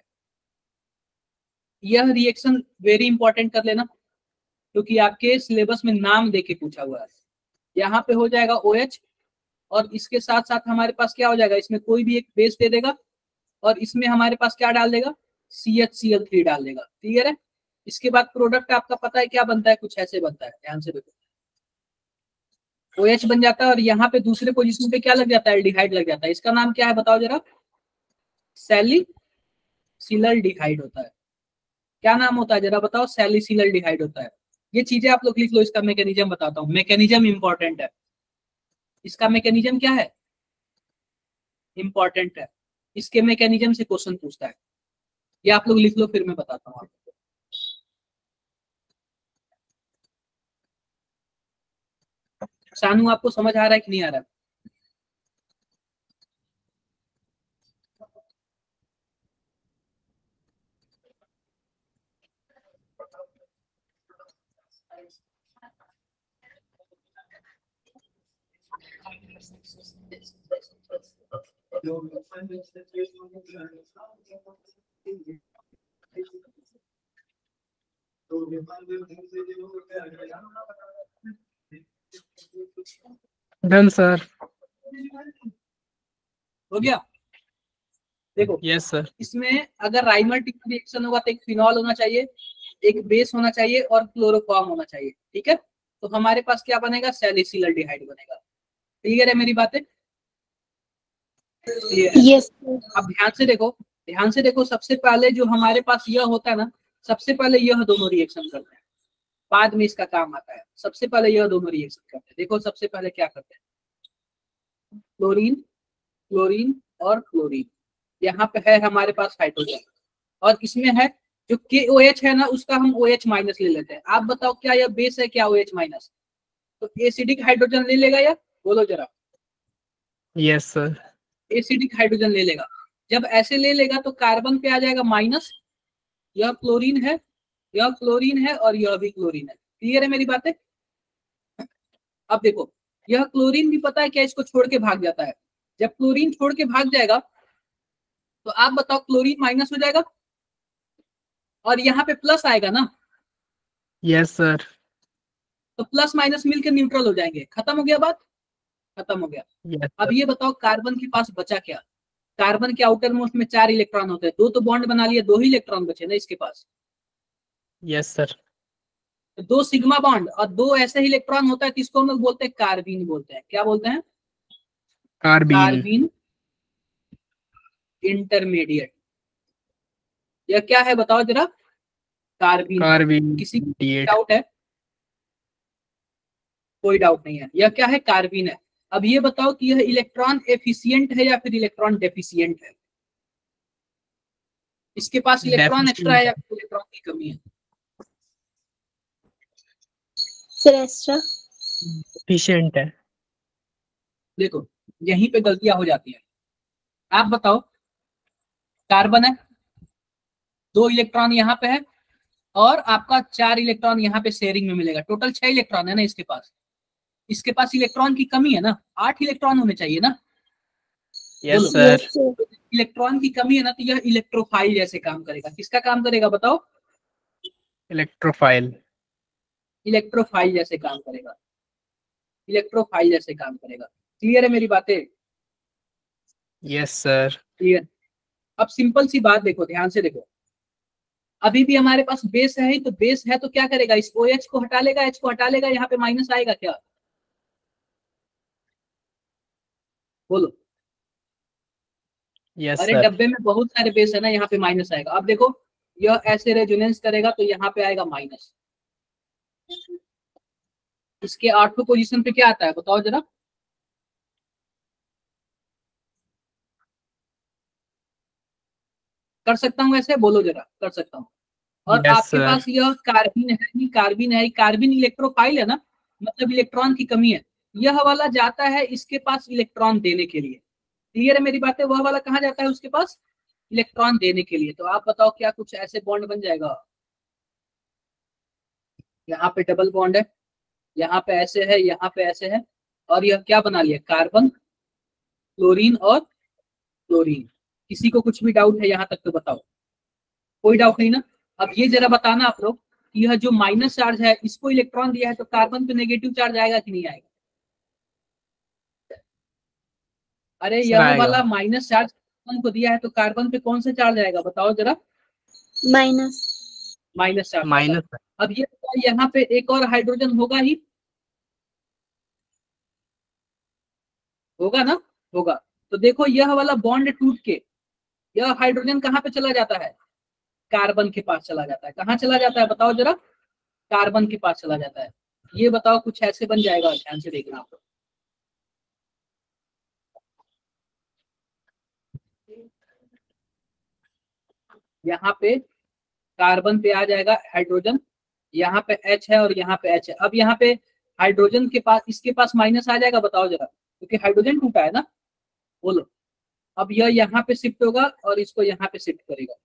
यह रिएक्शन वेरी इंपॉर्टेंट कर लेना, क्योंकि आपके सिलेबस में नाम देके पूछा हुआ है। यहाँ पे हो जाएगा OH, और इसके साथ साथ हमारे पास क्या हो जाएगा, इसमें कोई भी एक बेस दे देगा, और इसमें हमारे पास क्या डाल देगा, CHCl3 डाल देगा। क्लियर है। इसके बाद प्रोडक्ट आपका पता है क्या बनता है, कुछ ऐसे बनता है, ध्यान से देखो। OH बन जाता है, और यहाँ पे दूसरे पोजीशन पे क्या लग जाता है, एल्डिहाइड लग जाता है। इसका नाम क्या है बताओ जरा, सैलिसिलल्डिहाइड होता है। क्या नाम होता है जरा बताओ, सैलिसिलल्डिहाइड होता है। ये चीजें आप लोग लिख लो, इसका मैकेनिज्म बताता हूँ, मैकेनिज्म इंपॉर्टेंट है। इसका मैकेनिज्म क्या है, इंपॉर्टेंट है। इसके मैकेनिज्म से क्वेश्चन पूछता है, ये आप लोग लिख लो, फिर मैं बताता हूँ आपको। सानू आपको समझ आ रहा है कि नहीं आ रहा है? Done sir. हो गया। देखो यस सर। इसमें अगर राइमर-टीमन रिएक्शन होगा तो एक फिनॉल होना चाहिए, एक बेस होना चाहिए, और क्लोरोफॉर्म होना चाहिए, ठीक है। तो हमारे पास क्या बनेगा, सैलिसिलल्डिहाइड बनेगा। क्लियर है मेरी बातें? यस। अब ध्यान से देखो, ध्यान से देखो, सबसे पहले जो हमारे पास यह होता है ना, सबसे पहले यह दोनों रिएक्शन करते हैं, बाद में इसका काम आता है। सबसे पहले यह दोनों रिएक्शन करते हैं। देखो सबसे पहले क्या करते हैं, क्लोरीन, क्लोरीन और क्लोरीन। यहाँ पे है हमारे पास हाइड्रोजन, और इसमें है जो KOH है ना, उसका हम OH- ले लेते हैं। आप बताओ क्या यह बेस है क्या, OH-? तो एसिडिक हाइड्रोजन ले लेगा या, बोलो जरा। Yes sir. एसिडिक हाइड्रोजन ले लेगा। जब ऐसे ले लेगा तो कार्बन पे आ जाएगा माइनस, यह क्लोरीन है, यह क्लोरीन है और यह भी क्लोरीन है। क्लियर है मेरी बातें? अब देखो, यह क्लोरीन भी पता है क्या इसको छोड़ के भाग जाता है। जब क्लोरीन छोड़ के भाग जाएगा तो आप बताओ क्लोरीन माइनस हो जाएगा और यहाँ पे प्लस आएगा ना, यस सर। तो प्लस माइनस मिलकर न्यूट्रल हो जाएंगे। खत्म हो गया बात, खत्म हो गया। यस अब सर। ये बताओ कार्बन के पास बचा क्या? कार्बन के आउटर मोस्ट में 4 इलेक्ट्रॉन होते हैं, 2 तो बॉन्ड बना लिया, 2 ही इलेक्ट्रॉन बचे ना इसके पास। Yes sir. तो 2 सिग्मा बॉन्ड और 2 ऐसे ही इलेक्ट्रॉन होता है, किसको हम लोग बोलते हैं? कार्बीन बोलते हैं। क्या बोलते हैं? कार्बीन। Carbene intermediate. यह क्या है बताओ जरा? कार्बीन। कार्बीन किसी को इंटरमीडिएट। डाउट है? कोई डाउट नहीं है। यह क्या है? कार्बीन है। अब ये बताओ कि यह इलेक्ट्रॉन एफिशिएंट है या फिर इलेक्ट्रॉन डेफिशिएंट है? इसके पास इलेक्ट्रॉन एक्स्ट्रा है या फिर इलेक्ट्रॉन की कमी है? Sir extra. एफिशिएंट है। देखो यहीं पे गलतियां हो जाती है। आप बताओ, कार्बन है, 2 इलेक्ट्रॉन यहाँ पे है और आपका 4 इलेक्ट्रॉन यहाँ पे शेयरिंग में मिलेगा। टोटल 6 इलेक्ट्रॉन है ना इसके पास। इसके पास इलेक्ट्रॉन की कमी है ना, 8 इलेक्ट्रॉन होने चाहिए ना। यस बोलो। सर। इलेक्ट्रॉन की कमी है ना, तो यह इलेक्ट्रोफाइल जैसे काम करेगा। किसका काम करेगा बताओ? इलेक्ट्रोफाइल। इलेक्ट्रोफाइल जैसे काम करेगा। इलेक्ट्रोफाइल जैसे काम करेगा। क्लियर है मेरी बातें? Yes sir. क्लियर। अब सिंपल सी बात देखो, ध्यान से देखो। अभी भी हमारे पास बेस है, तो बेस है तो क्या करेगा? इस OH को हटा लेगा, H को हटा लेगा, यहाँ पे माइनस आएगा क्या? बोलो। यस अरे सर। डब्बे में बहुत सारे बेस है ना, यहाँ पे माइनस आएगा। अब देखो, यह ऐसे रेजोनेंस करेगा तो यहाँ पे आएगा माइनस। इसके 8वें पोजीशन पे क्या आता है बताओ जरा? कर सकता हूँ ऐसे? बोलो जरा, कर सकता हूँ। और यस आपके सर। पास यह कार्बिन है ही, कार्बिन है ही। कार्बिन इलेक्ट्रोफाइल है ना, मतलब इलेक्ट्रॉन की कमी है। यह वाला जाता है इसके पास इलेक्ट्रॉन देने के लिए। क्लियर है मेरी बातें? वह वाला कहाँ जाता है उसके पास? इलेक्ट्रॉन देने के लिए। तो आप बताओ क्या कुछ ऐसे बॉन्ड बन जाएगा? यहाँ पे डबल बॉन्ड है, यहाँ पे ऐसे है, यहाँ पे ऐसे है, और यह क्या बना लिया? कार्बन, क्लोरीन और क्लोरीन। किसी को कुछ भी डाउट है यहाँ तक तो बताओ। कोई डाउट नहीं ना? अब ये जरा बताना आप लोग, यह जो माइनस चार्ज है इसको इलेक्ट्रॉन दिया है तो कार्बन पे नेगेटिव चार्ज आएगा कि नहीं आएगा? अरे सर यह आएगा। वाला माइनस चार्ज कार्बन को दिया है तो कार्बन पे कौन सा चार्ज आएगा बताओ जरा? माइनस। माइनस चार्ज आएगा। माइनस। अब ये यहाँ पे एक और हाइड्रोजन होगा ही, होगा ना? होगा। तो देखो यह वाला बॉन्ड टूट के यह हाइड्रोजन कहाँ पे चला जाता है? कार्बन के पास चला जाता है। कहाँ चला जाता है बताओ जरा? कार्बन के पास चला जाता है। ये बताओ कुछ ऐसे बन जाएगा, ध्यान से देखना आप लोग। यहाँ पे कार्बन पे आ जाएगा हाइड्रोजन, यहाँ पे H है और यहाँ पे H है। अब यहाँ पे हाइड्रोजन के पास, इसके पास माइनस आ जाएगा बताओ जरा, क्योंकि हाइड्रोजन टूटा है ना। बोलो। अब यह यहाँ पे शिफ्ट होगा और इसको यहाँ पे शिफ्ट करेगा।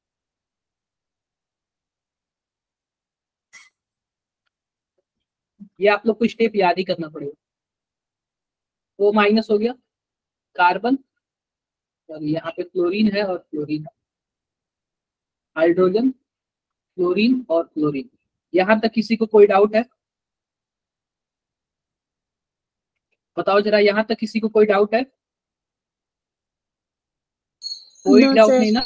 ये आप लोग को स्टेप याद ही करना पड़ेगा। वो माइनस हो गया, कार्बन, और यहाँ पे क्लोरीन है और क्लोरीन, हाइड्रोजन, क्लोरीन और क्लोरीन। यहाँ तक किसी को कोई डाउट है? बताओ जरा, यहाँ तक किसी को कोई डाउट है? कोई नो डाउट सर। नहीं ना?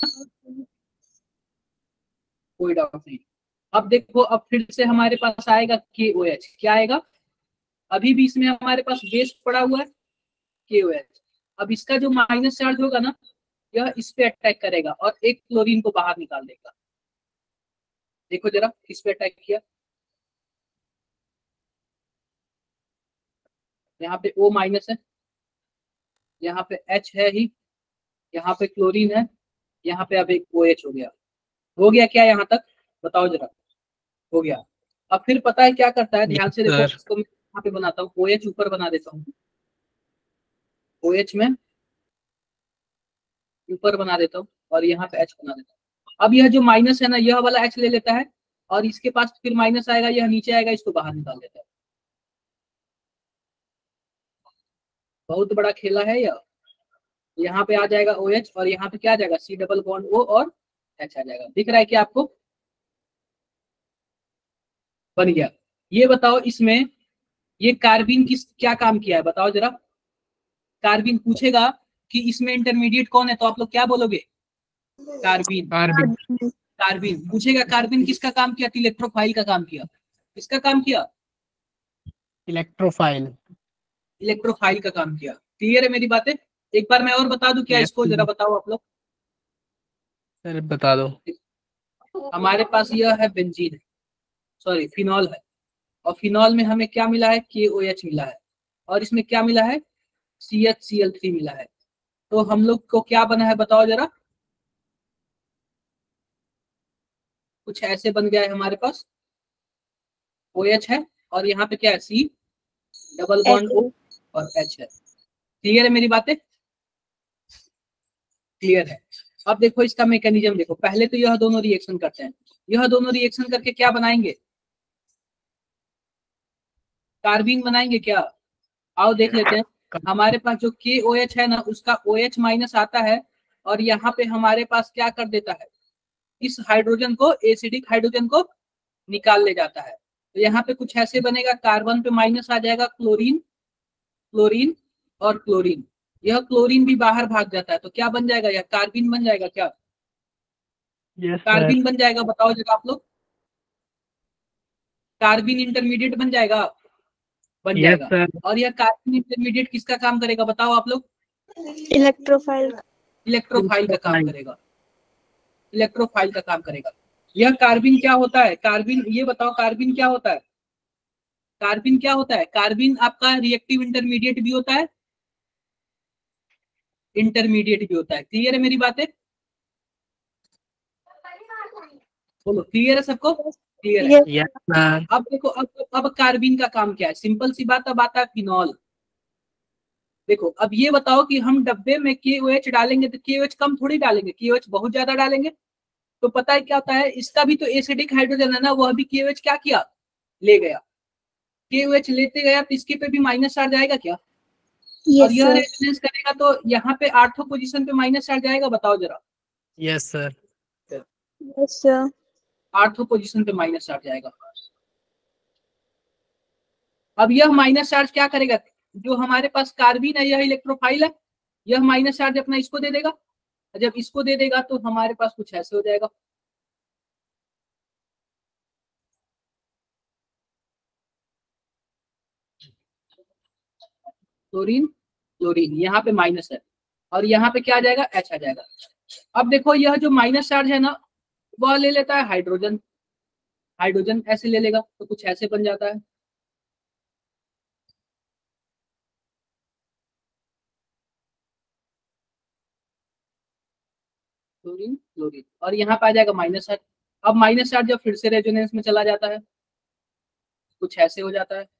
कोई डाउट नहीं। अब देखो, अब फिर से हमारे पास आएगा KOH। क्या आएगा? अभी भी इसमें हमारे पास बेस पड़ा हुआ है KOH। अब इसका जो माइनस चार्ज होगा ना, यह इस पे अटैक करेगा और एक क्लोरीन को बाहर निकाल देगा। देखो जरा, इस पे अटैक किया, यहाँ पे O माइनस है, यहाँ पे H है ही, यहाँ पे क्लोरीन है, यहाँ पे अब एक OH हो गया। हो गया क्या यहाँ तक? बताओ जरा। हो गया। अब फिर पता है क्या करता है? ध्यान यस से देखो, सर। इसको मैं यहाँ पे बनाता हूँ, OH ऊपर बना देता हूँ, OH में ऊपर बना देता हूँ और यहाँ पे H बना देता हूँ। अब यह जो माइनस है ना, यह वाला H ले लेता है और इसके पास फिर माइनस आएगा, यह नीचे आएगा, इसको बाहर निकाल देता है। बहुत बड़ा खेला है यह। यहाँ पे आ जाएगा OH और यहाँ पे क्या आ जाएगा, C डबल बॉन्ड O और H आ जाएगा। दिख रहा है क्या आपको? बन गया। ये बताओ इसमें ये कार्बिन किस क्या काम किया है, बताओ जरा। कार्बिन पूछेगा कि इसमें इंटरमीडिएट कौन है, तो आप लोग क्या बोलोगे? कार्बिन। कार्बिन। कार्बिन पूछेगा कार्बिन किसका काम किया, तो इलेक्ट्रोफाइल का काम किया। किसका काम किया? इलेक्ट्रोफाइल। इलेक्ट्रोफाइल का काम किया। क्लियर है मेरी बातें? एक बार मैं और बता दूं क्या इसको, जरा बताओ आप लोग। सर बता दो। हमारे पास यह है बेंजीन, सॉरी फिनॉल है, और फिनॉल में हमें क्या मिला है, KOH मिला है, और इसमें क्या मिला है, CHCl3 मिला है। तो हम लोग को क्या बना है बताओ जरा। कुछ ऐसे बन गया है हमारे पास, OH है और यहाँ पे क्या है, C डबल बॉन्ड O और H है। क्लियर है मेरी बातें? क्लियर है। अब देखो इसका मैकेनिज्म देखो। पहले तो यह दोनों रिएक्शन करते हैं, यह दोनों रिएक्शन करके क्या बनाएंगे, कार्बिन बनाएंगे क्या? आओ देख लेते हैं। हमारे पास जो KOH है ना, उसका OH माइनस आता है और यहाँ पे हमारे पास क्या कर देता है, इस हाइड्रोजन को, एसिडिक हाइड्रोजन को निकाल ले जाता है। तो यहाँ पे कुछ ऐसे बनेगा, कार्बन पे माइनस आ जाएगा, क्लोरीन, क्लोरीन और क्लोरीन। यह क्लोरीन भी बाहर भाग जाता है, तो क्या बन जाएगा, यह कार्बिन बन जाएगा क्या? कार्बिन बन जाएगा, बताओ जरा आप लोग। कार्बिन इंटरमीडिएट बन जाएगा, बन जाएगा। और यह कार्बिन इंटरमीडिएट किसका काम करेगा, बताओ आप लोग। इलेक्ट्रोफाइल। इलेक्ट्रोफाइल का काम करेगा, इलेक्ट्रोफाइल का काम करेगा। यह कार्बिन क्या होता है, कार्बिन ये बताओ, कार्बिन क्या होता है, कार्बिन क्या होता है? कार्बिन आपका रिएक्टिव इंटरमीडिएट भी होता है, इंटरमीडिएट भी होता है। क्लियर है मेरी बातें? बोलो क्लियर है सबको? क्लियर है। यस। अब देखो, अब कार्बिन का काम क्या है, सिंपल सी बात। अब आता है फिनॉल। देखो अब ये बताओ कि हम डब्बे में KOH डालेंगे तो KOH कम थोड़ी डालेंगे, KOH बहुत ज्यादा डालेंगे। तो पता है क्या होता है, इसका भी तो एसिडिक हाइड्रोजन है ना, वह भी KOH क्या किया, ले गया। KOH लेते गया तो इसके पे भी माइनस चार्ज आएगा क्या? और यह रेजोनेंस करेगा तो यहाँ पे 8वां पोजीशन पे माइनस चार्ज आएगा, बताओ जरा। Yes sir. Yes sir. 8वां पोजीशन पे माइनस चार्ज आएगा। अब यह माइनस चार्ज क्या करेगा, जो हमारे पास कार्बिन है, यह इलेक्ट्रोफाइल है, यह माइनस चार्ज अपना इसको दे देगा। जब इसको दे देगा तो हमारे पास कुछ ऐसे हो जाएगा। क्लोरीन, क्लोरीन, यहाँ पे माइनस है और यहाँ पे क्या आ जाएगा, H आ जाएगा। अब देखो यह जो माइनस चार्ज है ना, वह ले लेता है हाइड्रोजन, हाइड्रोजन ऐसे ले लेगा तो कुछ ऐसे बन जाता है। क्लोरीन, क्लोरीन, और यहाँ पे आ जाएगा माइनस चार्ज। अब माइनस चार्ज जब फिर से रेजोनेंस में चला जाता है, कुछ ऐसे हो जाता है।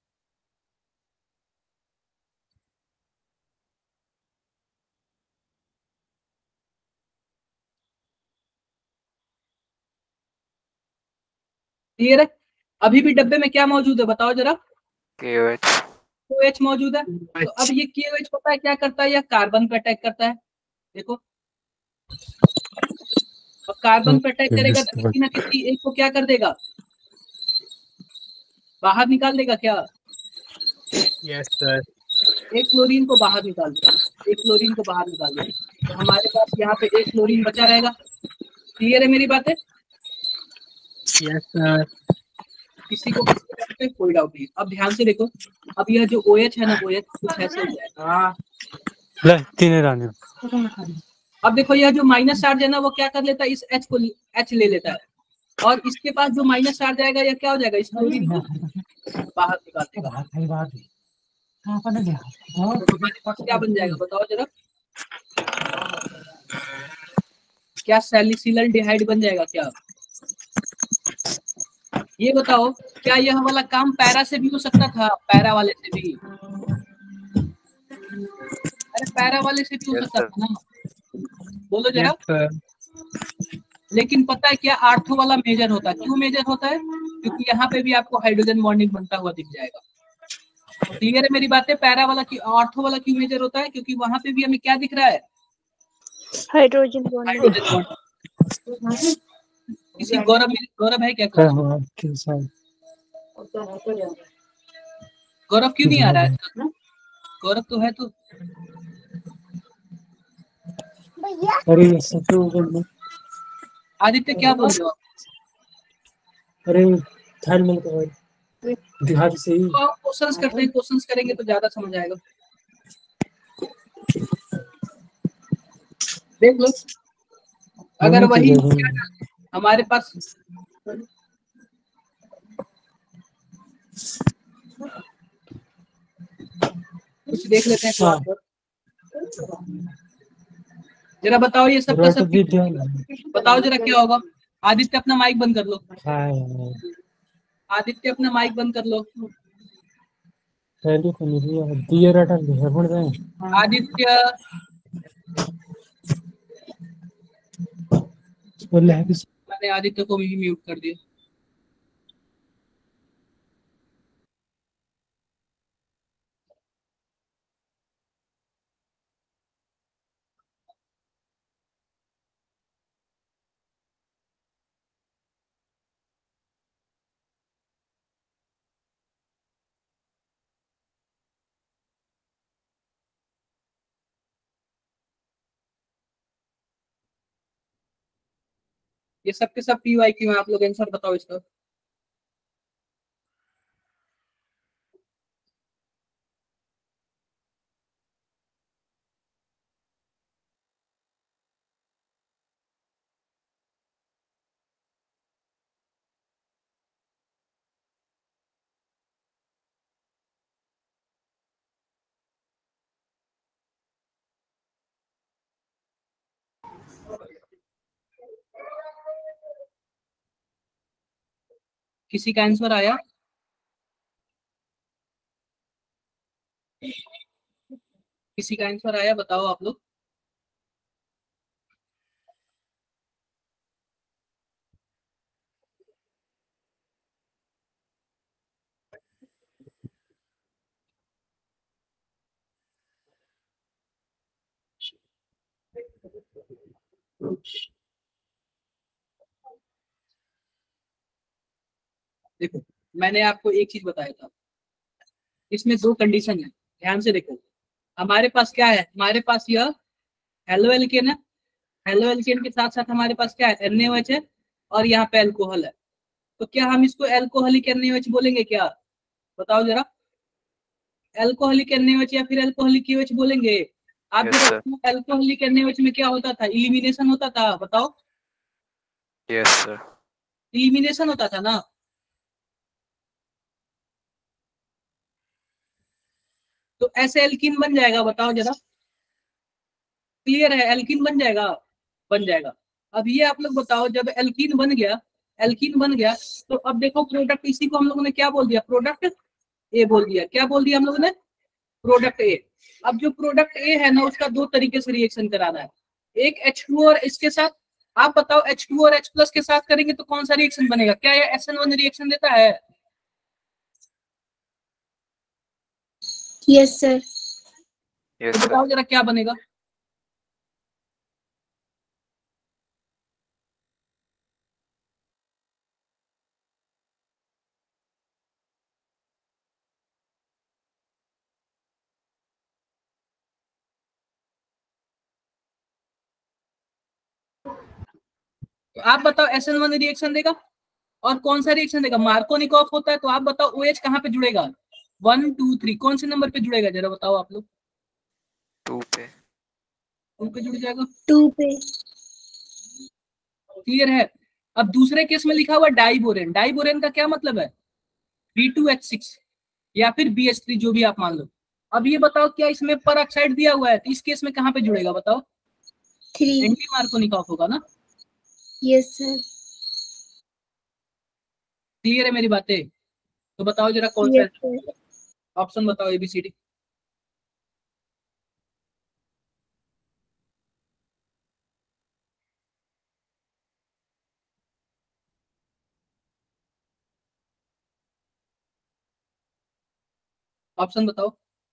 क्लियर है? अभी भी डब्बे में क्या मौजूद है, बताओ जरा। KOH। KOH मौजूद है। तो अब ये KOH होता है, क्या करता है, यह कार्बन पे अटैक करता है। देखो अब कार्बन पे अटैक करेगा तो किसी ना किसी एक को क्या कर देगा, बाहर निकाल देगा क्या? Yes sir. एक क्लोरीन को बाहर निकाल देगा, एक क्लोरीन को बाहर निकाल देगा। तो हमारे पास यहाँ पे एक क्लोरीन बचा रहेगा। क्लियर है मेरी बातें? Yes sir. किसी को किसी बात पे कोई डाउट नहीं। अब ध्यान से देखो, अब यह जो OH है ना, OH कुछ ऐसे हो जाएगा। अब देखो यह जो माइनस चार्ज है ना, वो क्या कर लेता है, इस H को, H ले लेता है और इसके पास जो माइनस चार्ज आएगा, यह क्या हो जाएगा, इस क्लोरीन को बाहर निकाल देगा। क्या बन जाएगा बताओ जरा, क्या सैलिसिलडिहाइड बन जाएगा क्या? ये बताओ, क्या यह वाला काम पैरा से भी हो सकता था, पैरा वाले से भी? अरे पैरा वाले से भी हो सकता था ना, बोलो जरा। लेकिन पता है क्या, आर्थो वाला मेजर होता है। क्यों मेजर होता है? क्योंकि यहाँ पे भी आपको हाइड्रोजन बॉन्डिंग बनता हुआ दिख जाएगा। क्लियर है मेरी बातें? पैरा वाला क्यों, आर्थो वाला क्यों मेजर होता है? क्योंकि वहां पे भी हमें क्या दिख रहा है? Hydrogen bonding. Hydrogen bond. किसी गौरव है क्या हाँ क्लास में? हाँ ठीक है। गौरव क्यों नहीं आ रहा है? गौरव तो है तो। अरे सत्तू बोल। आदित्य क्या बोल रहे हो आप? अरे थाल मिल कर दिहाड़ी से ही। तो आप क्वेश्चंस करते हैं, क्वेश्चंस करेंगे तो ज्यादा समझ आएगा। देख लो, अगर वही हमारे पास कुछ देख लेते हैं क्लास पर। जरा बताओ ये सब का सब बताओ जरा क्या होगा। आदित्य अपना माइक बंद कर लो। आदित्य अपना माइक बंद कर लो। आदित्य मैंने आदित्य को भी म्यूट कर दिया। ये सब के सब पी वाई क्यों है? आप लोग आंसर बताओ इसका। किसी का आंसर आया? किसी का आंसर आया? बताओ आप लोग। देखो, मैंने आपको एक चीज बताया था, इसमें दो कंडीशन है, ध्यान से देखो। हमारे पास क्या है? हमारे पास यह हेलो एल्केन है। हेलो एल्केन के साथ साथ हमारे पास क्या है? NaOH है। और यहाँ पे अल्कोहल है। तो क्या हम इसको एल्कोहलिक NaOH बोलेंगे क्या? बताओ जरा। एल्कोहलिक NaOH या फिर एल्कोहलिक KOH बोलेंगे? आप यस सर। जरा, एल्कोहलिक NaOH में क्या होता था? इलिमिनेशन होता था। बताओ। Yes sir. इलिमिनेशन होता था ना। तो ऐसे एल्कीन बन जाएगा? बताओ जरा। क्लियर है? एल्कीन बन जाएगा? बन जाएगा। अब ये आप लोग बताओ, जब एल्कीन बन गया, एल्कीन बन गया, तो अब देखो प्रोडक्ट, इसी को हम लोगों ने क्या बोल दिया? प्रोडक्ट ए बोल दिया। क्या बोल दिया हम लोगों ने? Product A. अब जो प्रोडक्ट ए है ना, उसका दो तरीके से रिएक्शन कराना है। एक H2 और इसके साथ। आप बताओ, H2 और H+ के साथ करेंगे तो कौन सा रिएक्शन बनेगा? क्या ये SN1 रिएक्शन देता है? Yes sir. यस तो सर। बताओ जरा क्या बनेगा। तो आप बताओ, SN1 रिएक्शन देगा। और कौन सा रिएक्शन देगा? मार्कोनिकॉफ होता है। तो आप बताओ, OH कहाँ पे जुड़ेगा? 1 2 3 कौन से नंबर पे जुड़ेगा? जरा बताओ आप लोग। 2 पे। 2 पे जुड़ जाएगा। 2 पे। क्लियर है? अब दूसरे केस में लिखा हुआ डाइबोरेन। डाइबोरेन का क्या मतलब है? B2H6 या फिर BH3, जो भी आप मान लो। अब ये बताओ, क्या इसमें पर ऑक्साइड दिया हुआ है? तो इस केस में कहाँ पे जुड़ेगा? बताओ। 3। एंटी मार्कोनिकॉफ होगा ना। Yes sir. क्लियर है मेरी बातें? तो बताओ जरा कौन सा यस सर। ऑप्शन बताओ, ABCD। ऑप्शन बताओ।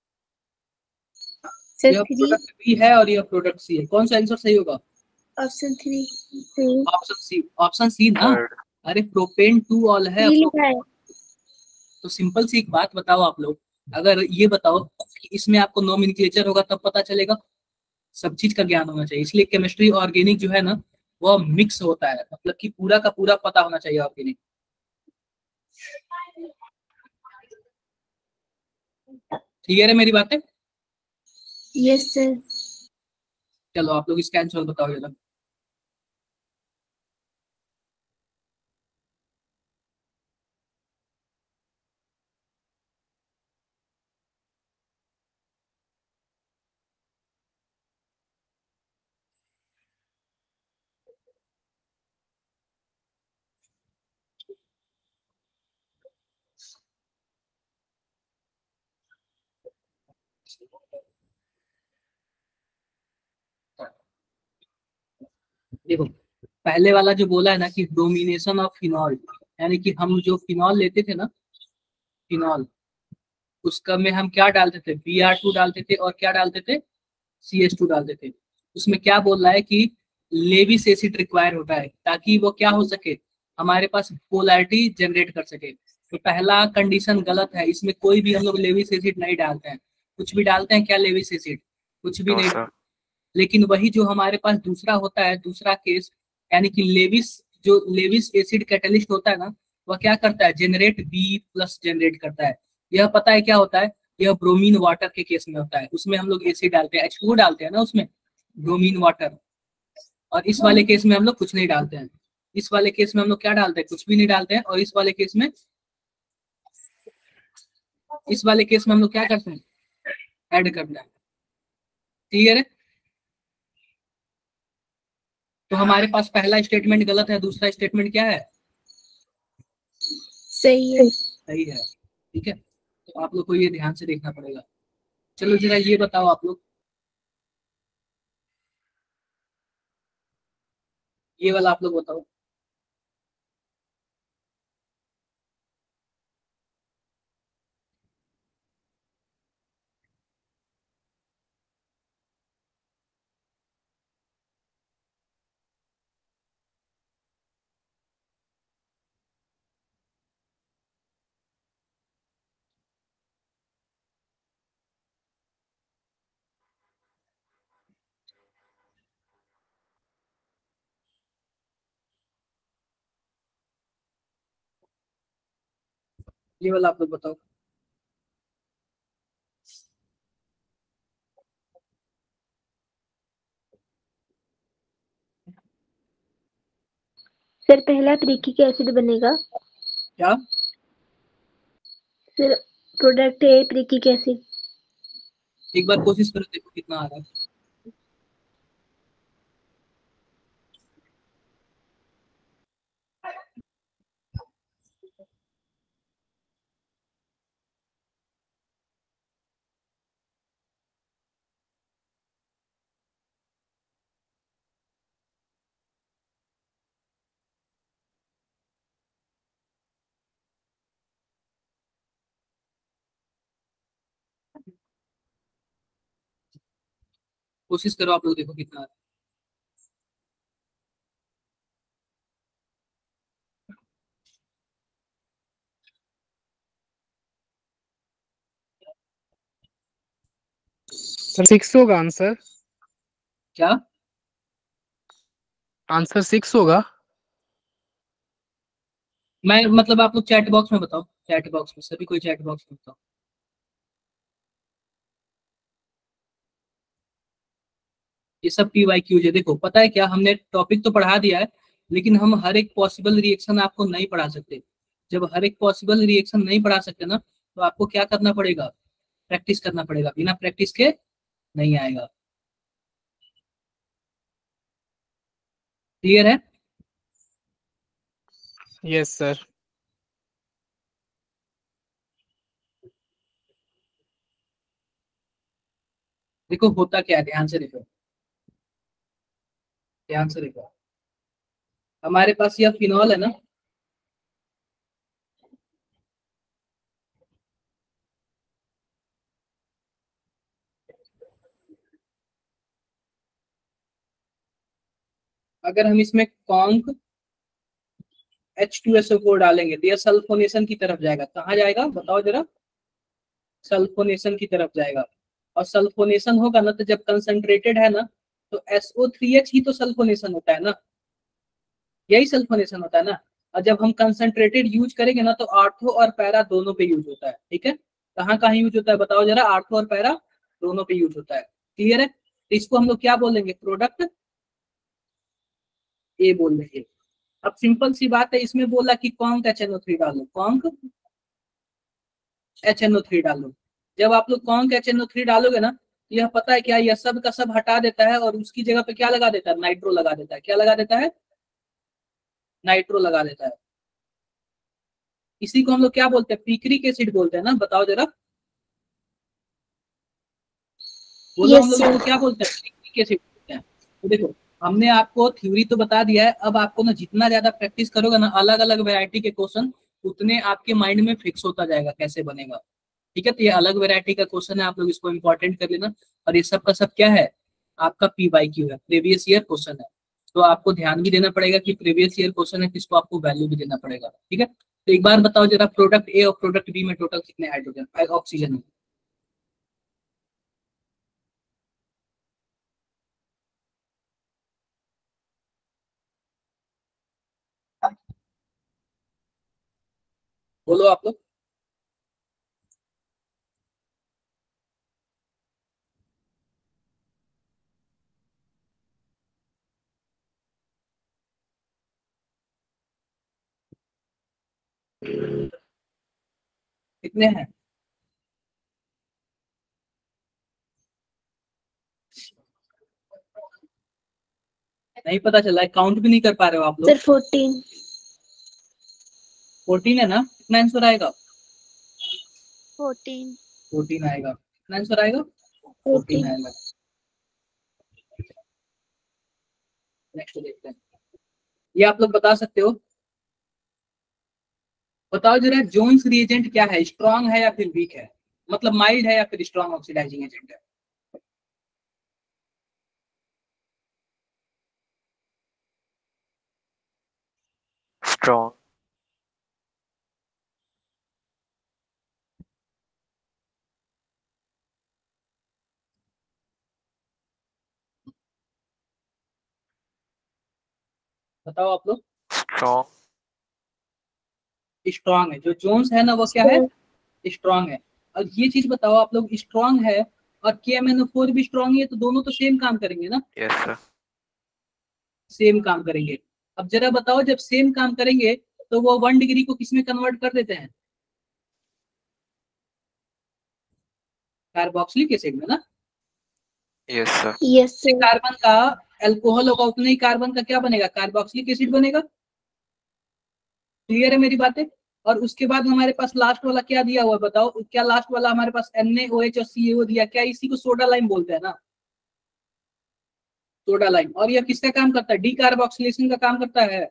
सर यह 3, प्रोडक्ट बी है और यह प्रोडक्ट सी है, कौन सा आंसर सही होगा? Option 3 option C, option C ना। थर्ड। अरे प्रोपेन टू ऑल है। 3 लिखा है। तो सिंपल सी एक बात बताओ आप लोग, अगर ये बताओ कि इसमें आपको नोमेनक्लेचर होगा तब पता चलेगा। सब चीज का ज्ञान होना चाहिए, इसलिए केमिस्ट्री ऑर्गेनिक जो है ना वो मिक्स होता है, मतलब कि पूरा का पूरा पता होना चाहिए ऑर्गेनिक। क्लियर है मेरी बातें? Yes sir. चलो आप लोग इसका आंसर बताओ जरा। देखो पहले वाला जो बोला है ना कि डोमिनेशन ऑफ फिनॉल, यानी कि हम जो फिनॉल लेते थे ना, फिनॉल, उसका में हम क्या डालते थे, Br2 डालते थे और क्या डालते थे, CH2 डालते थे। उसमें क्या बोल रहा है कि लेविस एसिड रिक्वायर होता है ताकि वो क्या हो सके, हमारे पास पोलैरिटी जनरेट कर सके। तो पहला कंडीशन गलत है, इसमें कोई भी हम लोग लेविस एसिड नहीं डालते हैं। कुछ भी डालते हैं क्या लेविस एसिड? कुछ भी नो नहीं। सर। लेकिन वही जो हमारे पास दूसरा होता है, दूसरा केस, यानी कि लेविस, जो लेविस एसिड कैटलिस्ट होता है ना, वह क्या करता है, जेनरेट B+ जनरेट करता है। यह पता है क्या होता है, यह ब्रोमीन वाटर के केस में होता है। उसमें हम लोग एसिड डालते हैं, H2O डालते हैं ना उसमें, ब्रोमीन वाटर। और इस वाले केस में हम लोग कुछ नहीं डालते हैं। इस वाले केस में हम लोग क्या डालते हैं, कुछ भी नहीं डालते हैं। और इस वाले केस में, इस वाले केस में हम लोग क्या करते हैं, ऐड करते हैं। क्लियर है? तो हमारे पास पहला स्टेटमेंट गलत है, दूसरा स्टेटमेंट क्या है, सही है। सही है। ठीक है, तो आप लोग को ये ध्यान से देखना पड़ेगा। चलो जरा ये बताओ आप लोग, ये वाला आप लोग बताओ। ये वाला आप लोग बताओ। सर पहला प्रिकिक एसिड बनेगा। क्या? सर प्रोडक्ट है प्रिकिक एसिड। एक बार कोशिश करो, देखो कितना आ रहा है। कोशिश करो आप लोग, देखो कितना आ रहा सर 6 होगा आंसर। है। क्या? आंसर 6 होगा। मैं मतलब आप लोग चैट बॉक्स में बताओ, चैट बॉक्स में, सभी कोई चैट बॉक्स में बताओ। ये सब PYQ है। देखो पता है क्या, हमने टॉपिक तो पढ़ा दिया है, लेकिन हम हर एक पॉसिबल रिएक्शन आपको नहीं पढ़ा सकते। जब हर एक पॉसिबल रिएक्शन नहीं पढ़ा सकते ना, तो आपको क्या करना पड़ेगा, प्रैक्टिस करना पड़ेगा। बिना प्रैक्टिस के नहीं आएगा। क्लियर है? Yes sir. देखो होता क्या है, ध्यान से देखो, ध्यान से देखो। हमारे पास यह फिनॉल है ना, अगर हम इसमें कॉन्क H2SO4 डालेंगे तो यह सल्फोनेशन की तरफ जाएगा। कहाँ जाएगा बताओ जरा? सल्फोनेशन की तरफ जाएगा। और सल्फोनेशन होगा ना तो जब कंसंट्रेटेड है ना तो SO3H ही तो सल्फोनेशन होता है ना, यही सल्फोनेशन होता है ना। और जब हम कंसंट्रेटेड यूज करेंगे ना तो आर्थो और पैरा दोनों पे यूज होता है। ठीक है, कहाँ कहाँ यूज होता है बताओ जरा? आर्थो और पैरा दोनों पे यूज होता है। क्लियर है? तो इसको हम लोग क्या बोलेंगे? प्रोडक्ट ए बोल देंगे। अब सिंपल सी बात है, इसमें बोला कि कॉन्क HNO3 डालो, कॉन्क HNO3 डालो। जब आप लोग कॉन्क HNO3 डालोगे ना, यह पता है क्या, यह सब का सब हटा देता है और उसकी जगह पे क्या लगा देता है? नाइट्रो लगा देता है। क्या लगा देता है? नाइट्रो लगा देता है। इसी को हम लोग क्या बोलते हैं? पिक्रिक एसिड बोलते हैं ना, बताओ जरा, बोलो। Yes, हम लोग sir. इसको क्या बोलते हैं? पिक्रिक एसिड बोलते हैं। तो देखो, हमने आपको थ्योरी तो बता दिया है, अब आपको ना जितना ज्यादा प्रैक्टिस करोगे ना अलग अलग वैरायटी के क्वेश्चन, उतने आपके माइंड में फिक्स होता जाएगा कैसे बनेगा। ठीक है, तो ये अलग वैरायटी का क्वेश्चन है, आप लोग इसको इंपॉर्टेंट कर लेना। और ये सब का सब क्या है? आपका PYQ है, प्रीवियस ईयर क्वेश्चन है। तो आपको ध्यान भी देना पड़ेगा कि प्रीवियस ईयर क्वेश्चन है, किसको आपको वैल्यू भी देना पड़ेगा। ठीक है, तो एक बार बताओ जरा, प्रोडक्ट ए और प्रोडक्ट बी में टोटल कितने हाइड्रोजन ऑक्सीजन है? बोलो आप लोग। कितने हैं? नहीं पता चला है, काउंट भी नहीं कर पा रहे हो आप लोग? Sir, 14. 14 है ना? कितना आंसर आएगा? 14. 14 आएगा। कितना आंसर आएगा? 14 14. आएगा। नेक्स्ट देखते हैं, ये आप लोग बता सकते हो। बताओ जरा, जोन्स रिएजेंट क्या है? स्ट्रॉन्ग है या फिर वीक है? मतलब माइल्ड है या फिर स्ट्रॉन्ग ऑक्सीडाइजिंग एजेंट है? Strong. बताओ आप लोग। Strong. स्ट्रॉन्ग है, जो जोन्स है ना वो क्या है? Sir, स्ट्रॉन्ग है। और ये चीज बताओ आप लोग, स्ट्रॉन्ग है और KMNO4 भी स्ट्रॉन्ग है, तो दोनों तो सेम काम करेंगे ना? Yes, sir. सेम काम करेंगे। अब जरा बताओ, जब सेम काम करेंगे तो वो 1 डिग्री को किसमें कन्वर्ट कर देते हैं? कार्बोक्सिलिक एसिड में ना। Yes, sir. yes, sir. Carbon का अल्कोहल होगा उतने ही कार्बन का क्या बनेगा? कार्बोक्सिलिक एसिड बनेगा। क्लियर है मेरी बातें? और उसके बाद हमारे पास लास्ट वाला क्या दिया हुआ है बताओ? क्या लास्ट वाला हमारे पास NaOH और CaO दिया? क्या इसी को सोडा लाइम बोलते हैं ना? Soda lime. और यह किसका काम करता है? डीकार्बोक्सिलेशन का काम करता है।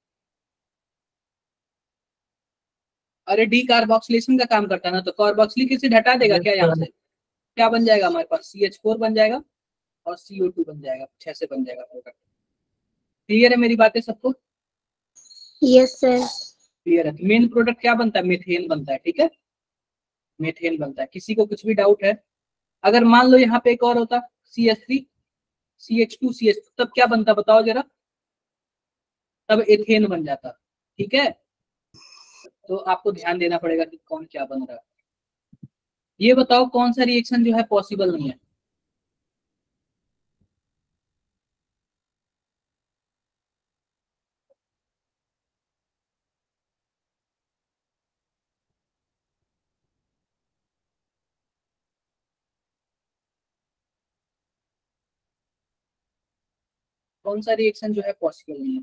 अरे डीकार्बोक्सिलेशन का काम करता है ना, तो कार्बोक्सिलिक एसिड हटा देगा क्या यहाँ से? क्या बन जाएगा हमारे पास? CH4 बन जाएगा और CO2 बन जाएगा, 6 से बन जाएगा प्रोडक्ट। क्लियर है मेरी बातें सबको? Yes, sir. क्लियर है। मेन प्रोडक्ट क्या बनता है? मेथेन बनता है। ठीक है, मेथेन बनता है। किसी को कुछ भी डाउट है? अगर मान लो यहाँ पे एक और होता, CH3 CH2 CH2, तब क्या बनता बताओ जरा? तब एथेन बन जाता। ठीक है, तो आपको ध्यान देना पड़ेगा कि कौन क्या बन रहा है। ये बताओ, कौन सा रिएक्शन जो है पॉसिबल नहीं है? कौन सा रिएक्शन जो है पॉसिबल नहीं है?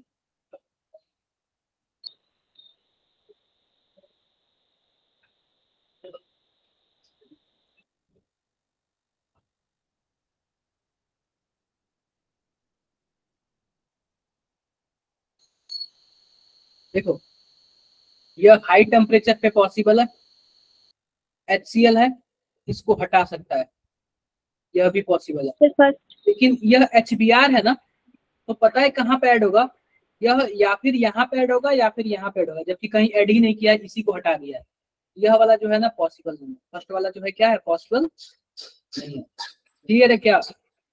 देखो, यह हाई टेम्परेचर पे पॉसिबल है, HCl है, इसको हटा सकता है, यह भी पॉसिबल है। Sir, first. लेकिन यह HBr है ना, तो पता है कहाँ पे ऐड होगा, यह या फिर यहाँ पे ऐड होगा या फिर यहाँ पे ऐड होगा, जबकि कहीं ऐड ही नहीं किया है, इसी को हटा दिया है। यह वाला जो है ना पॉसिबल नहीं है, फर्स्ट वाला जो है क्या है, पॉसिबल नहीं है। क्लियर है क्या?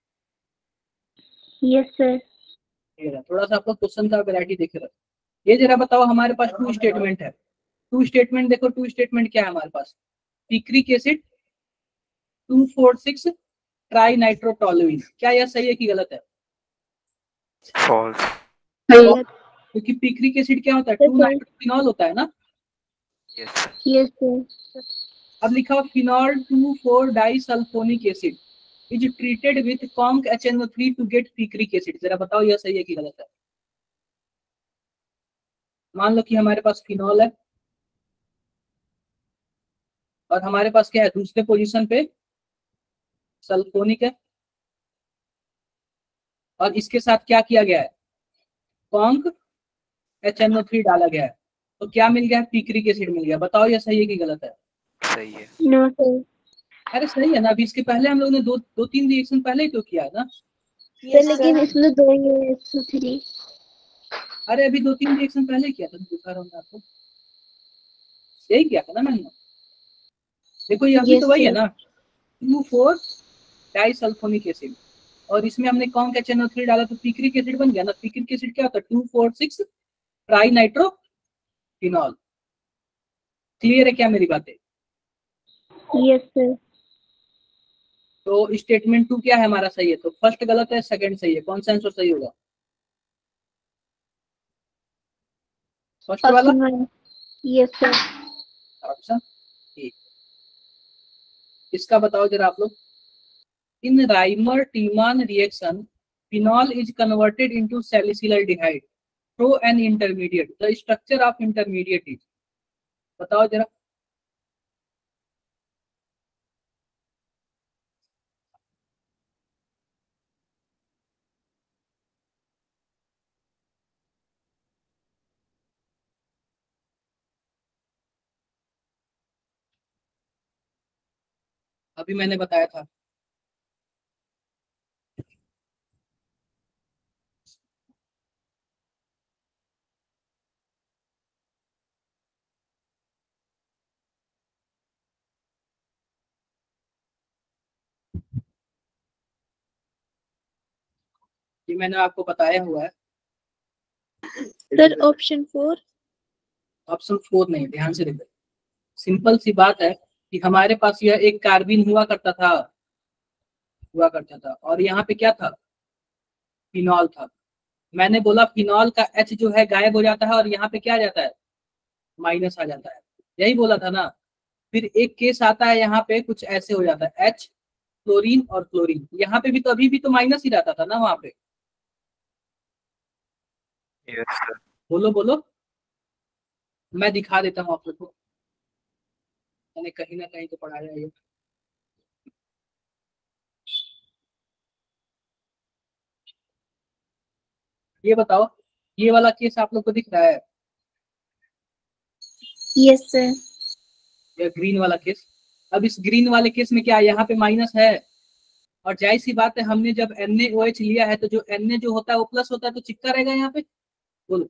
Yes sir. क्लियर है। थोड़ा सा आप लोग क्वेश्चन का वैरायटी देखे रहो। ये जरा बताओ, हमारे पास टू स्टेटमेंट है, टू स्टेटमेंट देखो, टू स्टेटमेंट क्या है हमारे पास, पिक्रिक एसिड 2,4,6 ट्राई नाइट्रोटोलुइन, क्या यह सही है कि गलत है? false, क्योंकि पिक्रिक एसिड क्या होता है, Yes, 2 sir. नाइट्रोफिनॉल होता है ना। yes sir, yes sir. अब लिखा हुआ phenol two four disulphonic acid is treated with conc HNO3 to get picric acid, जरा बताओ यह सही है कि गलत है? मान लो कि हमारे पास फिनॉल है और हमारे पास क्या है, दूसरे पोजीशन पे सल्फोनिक है, और इसके साथ क्या किया गया है, कॉन्क HNO3 डाला गया है, तो क्या मिल गया है, पिक्रिक एसिड मिल गया। बताओ यह सही है कि गलत है? सही है, नो सर। अरे सही है ना, अभी इसके पहले हम लोग ने दो तीन रिएक्शन पहले ही तो किया है ना। सर लेकिन इसमें 2 ही है, 3। अरे अभी 2-3 रिएक्शन पहले ही किया था, दिखा रहा हूँ मैं आपको, यही किया था ना मैंने। देखो ये अभी Yes, तो वही है sir. ना, 2,4-डाइसल्फोनिक एसिड, और इसमें हमने कॉन्क HNO3 डाला तो पिक्रिक एसिड बन गया ना। पिक्रिक एसिड क्या होता है, 2,4,6 ट्राई नाइट्रोफिनॉल। क्लियर है क्या मेरी बातें? Yes sir. तो स्टेटमेंट 2 क्या है हमारा, सही है, तो फर्स्ट गलत है, सेकंड सही है, कौन सा आंसर सही होगा? फर्स्ट वाला option 1। Yes sir. Option A. इसका बताओ जरा आप लोग, in Reimer Tiemann reaction phenol is converted into salicylaldehyde through an intermediate, the structure of intermediate is, बताओ जरा। अभी मैंने बताया था, ये मैंने आपको बताया हुआ है। Sir option 4। ऑप्शन 4 नहीं, ध्यान से देखो, सिंपल सी बात है कि हमारे पास यह एक कार्बिन हुआ करता था और यहाँ पे क्या था, फिनॉल था। मैंने बोला फिनॉल का H जो है गायब हो जाता है और यहाँ पे क्या आ जाता है, माइनस आ जाता है, यही बोला था ना। फिर एक केस आता है यहाँ पे कुछ ऐसे हो जाता है, H क्लोरीन और क्लोरीन, यहाँ पे भी तो अभी भी तो माइनस ही रहता था ना वहां पे। yes sir, बोलो बोलो, मैं दिखा देता हूँ आप लोग को, मैंने कहीं ना कहीं तो पढ़ाया है ये। ये बताओ, ये वाला केस आप लोग को दिख रहा है, यस सर। ये ग्रीन वाला केस। अब इस ग्रीन वाले केस में क्या यहाँ पे माइनस है, और जाहिर सी बात है हमने जब NaOH लिया है तो जो Na जो होता है वो प्लस होता है, तो चिपका रहेगा यहाँ पे। बोलो,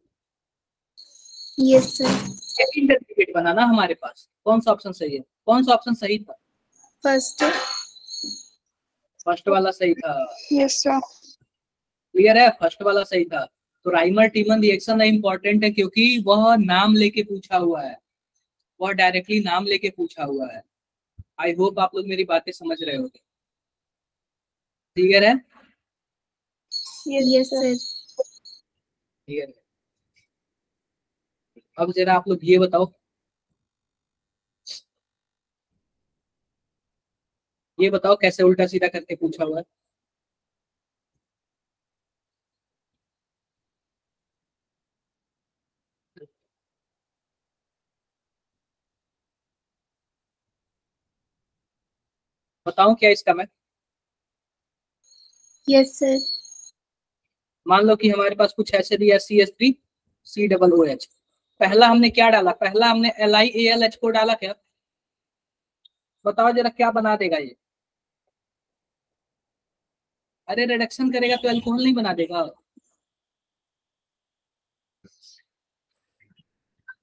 यस सर। इंटरमीडिएट बना ना हमारे पास, कौन सा ऑप्शन सही है, कौन सा ऑप्शन सही था? फर्स्ट। फर्स्ट वाला सही था। Yes sir. क्लियर है, फर्स्ट वाला सही था। तो राइमर टीमन रिएक्शन इंपॉर्टेंट है क्योंकि वह नाम लेके पूछा हुआ है, वह डायरेक्टली नाम लेके पूछा हुआ है। आई होप आप लोग मेरी बातें समझ रहे होंगे। क्लियर है? Yes sir. क्लियर है। अब जरा आप लोग ये बताओ, ये बताओ कैसे उल्टा सीधा करके पूछा हुआ है। बताऊं क्या इसका मैं? Yes sir. मान लो कि हमारे पास कुछ ऐसे दिया CH3COOH, पहला हमने क्या डाला, पहला हमने LiAlH को डाला क्या, बताओ जरा क्या बना देगा ये? अरे रिडक्शन करेगा तो अल्कोहल नहीं बना देगा,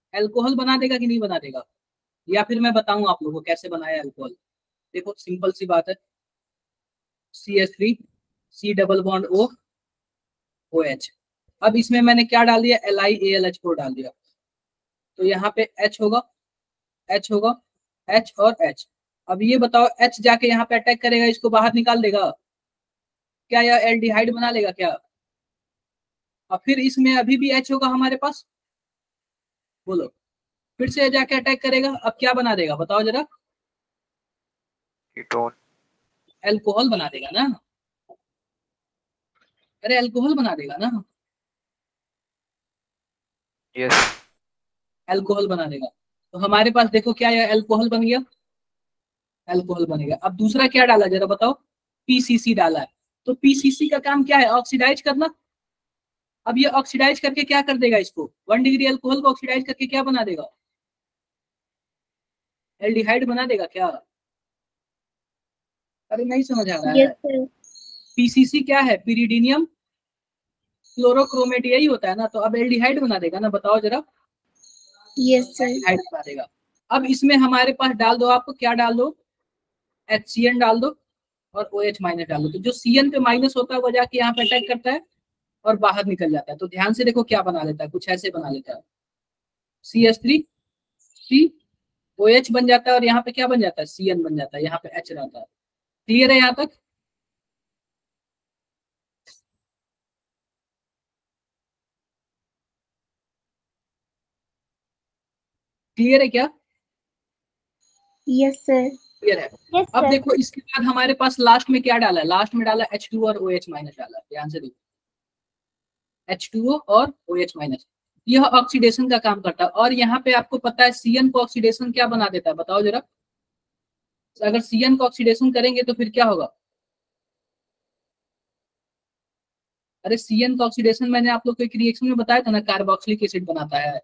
एल्कोहल बना देगा कि नहीं बना देगा, या फिर मैं बताऊं आप लोगों को कैसे बनाया एल्कोहल। देखो सिंपल सी बात है, CH3 C double bond O OH। अब इसमें मैंने क्या डाल दिया, LiAlH4 डाल दिया, तो यहाँ पे H होगा, H होगा, H और H। अब ये बताओ H जाके यहाँ पे अटैक करेगा, इसको बाहर निकाल देगा क्या, या एल्डिहाइड बना लेगा क्या? और फिर इसमें अभी भी H होगा हमारे पास, बोलो, फिर से जाके अटैक करेगा, अब क्या बना देगा बताओ जरा, कीटोन। एल्कोहल बना देगा ना, अरे एल्कोहल बना देगा ना, यस। एल्कोहल बना देगा। तो हमारे पास देखो क्या है, एल्कोहल बन गया, एल्कोहल बनेगा। अब दूसरा क्या डाला जरा बताओ, PCC डाला है। तो PCC का काम क्या है, ऑक्सीडाइज करना। अब ये ऑक्सीडाइज करके क्या कर देगा, इसको 1 डिग्री अल्कोहल को ऑक्सीडाइज करके क्या बना देगा, एल्डिहाइड बना देगा क्या? अरे नहीं समझ आ रहा है। Yes sir. PCC क्या है, पिरिडीनियम क्लोरोक्रोमेट, यही होता है ना, तो अब एल्डिहाइड बना देगा ना, बताओ जरा। Yes sir. एल्डिहाइड बना देगा। अब इसमें हमारे पास डाल दो, आपको क्या डाल दो, HCN डाल दो और OH माइनस डाल दो। तो जो CN पे माइनस होता है वो जाके यहाँ पे अटैक करता है और बाहर निकल जाता है। तो ध्यान से देखो क्या बना लेता है, कुछ ऐसे बना लेता है, CH3 C OH बन जाता है और यहाँ पे क्या बन जाता है, CN बन जाता है, यहाँ पे H रहता है। क्लियर है यहाँ तक? क्लियर है क्या? Yes sir. क्लियर है। यस अब सर। देखो इसके बाद हमारे पास लास्ट में क्या डाला है, लास्ट में डाला H2 और OH माइनस डाला, ध्यान से देखो, H2O और OH माइनस, यह ऑक्सीडेशन का काम करता है। और यहाँ पे आपको पता है CN को ऑक्सीडेशन क्या बना देता है, बताओ जरा। अगर CN को ऑक्सीडेशन करेंगे तो फिर क्या होगा, अरे CN का ऑक्सीडेशन मैंने आप लोग को एक रिएक्शन में बताया था ना, कार्बोक्सिलिक एसिड बनाता है।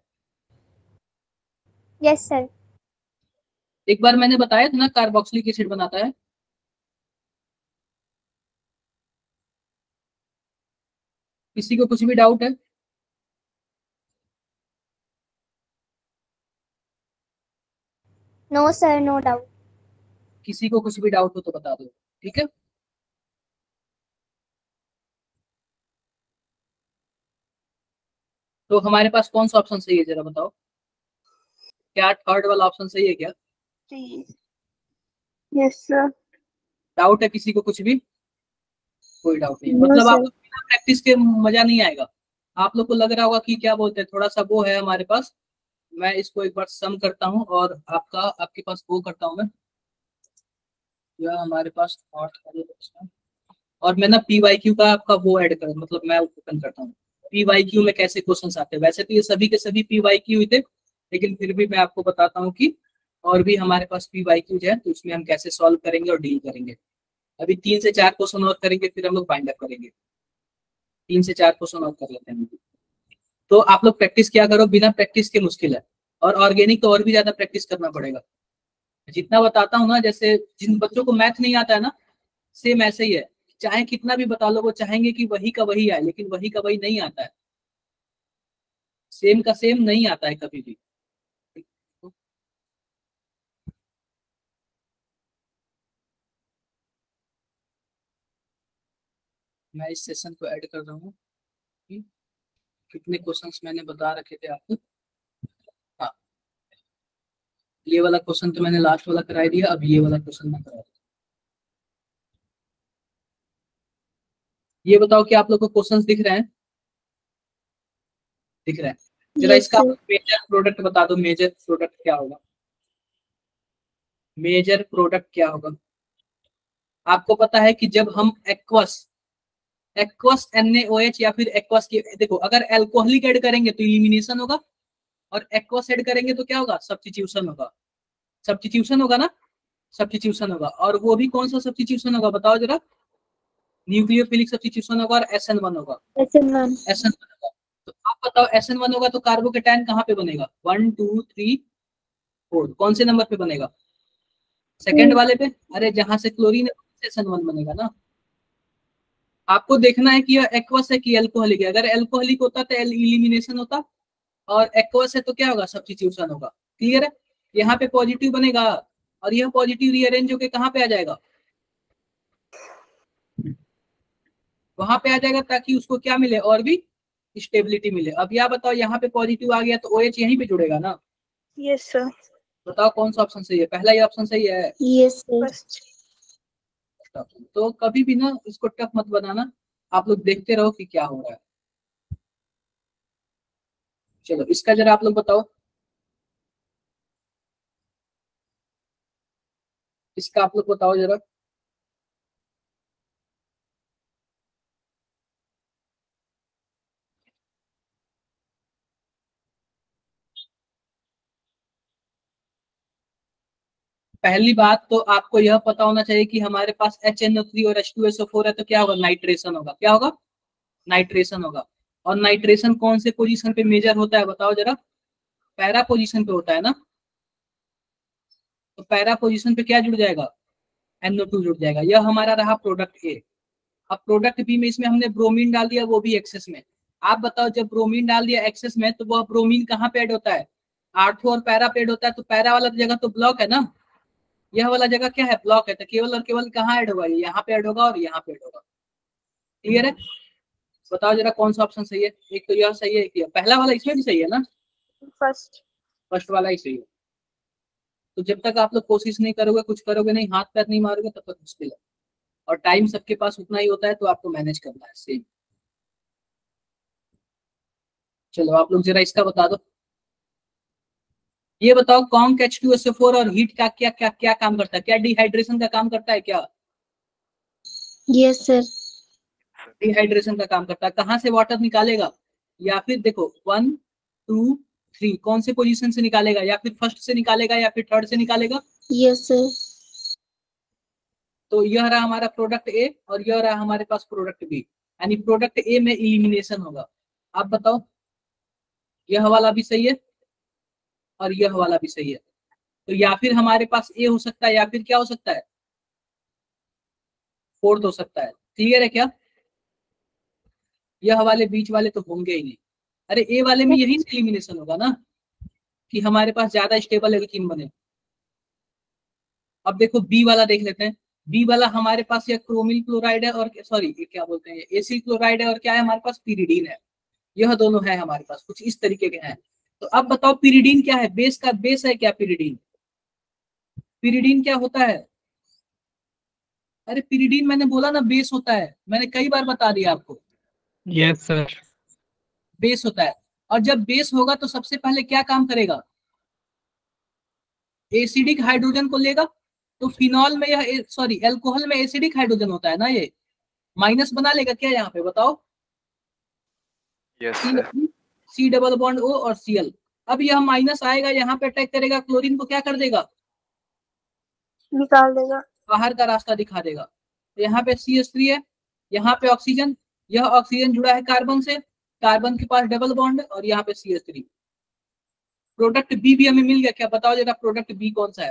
Yes sir. एक बार मैंने बताया था ना, कार्बोक्सिलिक एसिड बनाता है। किसी को कुछ भी डाउट है? No sir, no doubt. किसी को कुछ भी डाउट हो तो बता दो, ठीक है। तो हमारे पास कौन सा ऑप्शन सही है जरा बताओ, क्या थर्ड वाला ऑप्शन सही है क्या? Yes sir. डाउट है किसी को कुछ भी? कोई डाउट नहीं, No, मतलब आप sir. बिना प्रैक्टिस के मजा नहीं आएगा। आप लोग को लग रहा होगा कि क्या बोलते हैं, थोड़ा सा वो है हमारे पास। मैं इसको एक बार सम करता हूँ और आपके पास वो करता हूँ मैं, या हमारे पास और मैं ना PYQ का आपका वो ऐड कर, मतलब मैं ओपन करता हूँ PYQ में कैसे क्वेश्चन आते हैं। वैसे तो ये सभी के सभी PYQ ही थे, लेकिन फिर भी मैं आपको बताता हूँ कि और भी हमारे पास PYQ है, तो उसमें हम कैसे सॉल्व करेंगे और डील करेंगे। अभी 3 से 4 क्वेश्चन और करेंगे, फिर हम लोग फाइंड अप करेंगे। 3 से 4 क्वेश्चन और कर लेते हैं। तो आप लोग प्रैक्टिस क्या करो, बिना प्रैक्टिस के मुश्किल है, और ऑर्गेनिक तो और भी ज्यादा प्रैक्टिस करना पड़ेगा। जितना बताता हूँ ना, जैसे जिन बच्चों को मैथ नहीं आता है ना, सेम ऐसे ही है, चाहे कितना भी बता लो वो चाहेंगे कि वही का वही आए, लेकिन वही का वही नहीं आता है, सेम का सेम नहीं आता है कभी भी। मैं इस सेशन को ऐड कर रहा हूँ कि कितने क्वेश्चंस मैंने बता रखे थे आपको। हाँ, ये वाला क्वेश्चन तो मैंने लास्ट वाला कराई दिया, अब ये वाला क्वेश्चन मैं करा। ये बताओ कि आप लोग को क्वेश्चंस दिख रहे हैं? दिख रहा है? जरा Yes, इसका sir. मेजर प्रोडक्ट बता दो, मेजर प्रोडक्ट क्या होगा, मेजर प्रोडक्ट क्या होगा? आपको पता है कि जब हम एक्वस एक्वस NaOH या फिर एक्वस की, देखो अगर एल्कोहलिक ऐड करेंगे तो इलिमिनेशन होगा, और एक्वस ऐड करेंगे तो क्या होगा, सब्स्टिट्यूशन होगा। सब्स्टिट्यूशन होगा ना, सब्स्टिट्यूशन होगा। और वो भी कौन सा सब्स्टिट्यूशन होगा बताओ जरा, न्यूक्लियोफिलिक सब्स्टिट्यूशन होगा और SN1 होगा। SN1. SN1 होगा। तो आप बताओ SN1 होगा तो कार्बोकेटायन कहाँ पे बनेगा, 1 2 3 4, कौन से नंबर पे बनेगा, सेकंड वाले पे। अरे जहां से क्लोरीन है SN1 बनेगा ना। आपको देखना है कि यह एक्वस है कि एल्कोहलिक है। अगर एल्कोहलिक होता तो एलिमिनेशन होता, और एक्वस है तो क्या होगा, सब्स्टिट्यूशन होगा। क्लियर है? यहाँ पे पॉजिटिव बनेगा और यह पॉजिटिव रीअरेंज होके कहाँ पे आ जाएगा, वहां पे आ जाएगा, ताकि उसको क्या मिले, और भी स्टेबिलिटी मिले। अब यह बताओ, यहाँ पे पॉजिटिव आ गया तो OH यहीं पे जुड़ेगा ना। Yes sir. बताओ कौन सा ऑप्शन सही है, पहला ही ऑप्शन सही है। Yes sir. फर्स्ट। तो कभी भी ना इसको टफ मत बनाना, आप लोग देखते रहो कि क्या हो रहा है। चलो इसका जरा आप लोग बताओ, इसका आप लोग बताओ जरा। पहली बात तो आपको यह पता होना चाहिए कि हमारे पास HNO3 और H2SO4 है, तो क्या होगा, नाइट्रेशन होगा। क्या होगा, नाइट्रेशन होगा। और नाइट्रेशन कौन से पोजीशन पे मेजर होता है बताओ जरा, पैरा पोजीशन पे होता है ना। तो पैरा पोजीशन पे क्या जुड़ जाएगा, NO2 जुड़ जाएगा। यह हमारा रहा प्रोडक्ट ए। अब प्रोडक्ट बी में इसमें हमने ब्रोमीन डाल दिया, वो भी एक्सेस में। आप बताओ, जब ब्रोमीन डाल दिया एक्सेस में तो वह ब्रोमीन कहाँ पे ऐड होता है, R2 और पैरा पे ऐड होता है। तो पैरा वाला जगह तो ब्लॉक है ना, यह वाला जगह क्या है, ब्लॉक है। तो केवल और केवल कहाँ ऐड होगा, यहाँ पे ऐड होगा और यहाँ पे ऐड होगा। क्लियर है? बताओ जरा कौन सा ऑप्शन सही है। एक तो यह सही है, एक यह, पहला वाला इसमें भी सही है ना, फर्स्ट। फर्स्ट वाला ही सही है। तो जब तक आप लोग कोशिश नहीं करोगे, कुछ करोगे नहीं, हाथ पैर नहीं मारोगे, तब तक मुश्किल है। और टाइम सबके पास उतना ही होता है, तो आपको मैनेज करना है सेम। चलो आप लोग जरा इसका बता दो। ये बताओ, कॉन्क H2SO4 और हीट का क्या क्या क्या काम करता है, क्या डिहाइड्रेशन का काम करता है क्या, यस सर। डिहाइड्रेशन का काम करता है। कहाँ से वाटर निकालेगा, या फिर देखो 1 2 3 कौन से पोजीशन से निकालेगा, या फिर फर्स्ट से निकालेगा या फिर थर्ड से निकालेगा। Yes sir. तो यह रहा हमारा प्रोडक्ट ए और यह रहा हमारे पास प्रोडक्ट बी, यानी प्रोडक्ट ए में इलिमिनेशन होगा। आप बताओ, यह वाला भी सही है और यह वाला भी सही है। तो या फिर हमारे पास ए हो सकता है, या फिर क्या हो सकता है, फोर्थ हो सकता है। क्लियर है क्या? यह वाले बीच वाले तो होंगे ही नहीं। अरे ए वाले में यही एलिमिनेशन होगा ना, कि हमारे पास ज्यादा स्टेबल एल्कीन बने। अब देखो बी वाला देख लेते हैं। बी वाला हमारे पास ये क्रोमिल क्लोराइड है और सॉरी क्या बोलते हैं, एसिल क्लोराइड है, और क्या है हमारे पास, पिरिडीन है। यह दोनों है हमारे पास, कुछ इस तरीके के हैं। तो अब बताओ पिरिडीन क्या है, बेस का बेस है क्या पिरिडीन, पिरिडीन क्या होता है। अरे पिरिडीन मैंने बोला ना बेस होता है, मैंने कई बार बता दिया आपको, यस सर। बेस होता है। और जब बेस होगा तो सबसे पहले क्या काम करेगा, एसिडिक हाइड्रोजन को लेगा। तो फिनॉल में यह सॉरी एल्कोहल में एसिडिक हाइड्रोजन होता है ना, ये माइनस बना लेगा क्या यहाँ पे बताओ, Yes, sir. C double bond O और Cl। अब यह माइनस आएगा यहाँ पे अटैक करेगा, क्लोरीन को क्या कर देगा, निकाल देगा। बाहर का रास्ता दिखा देगा। तो यहाँ पे CH3 है, यहाँ पे ऑक्सीजन, यह ऑक्सीजन जुड़ा है कार्बन से, कार्बन के पास डबल बॉन्ड और यहाँ पे CH3। प्रोडक्ट बी भी हमें मिल गया क्या, बताओ जरा प्रोडक्ट बी कौन सा है,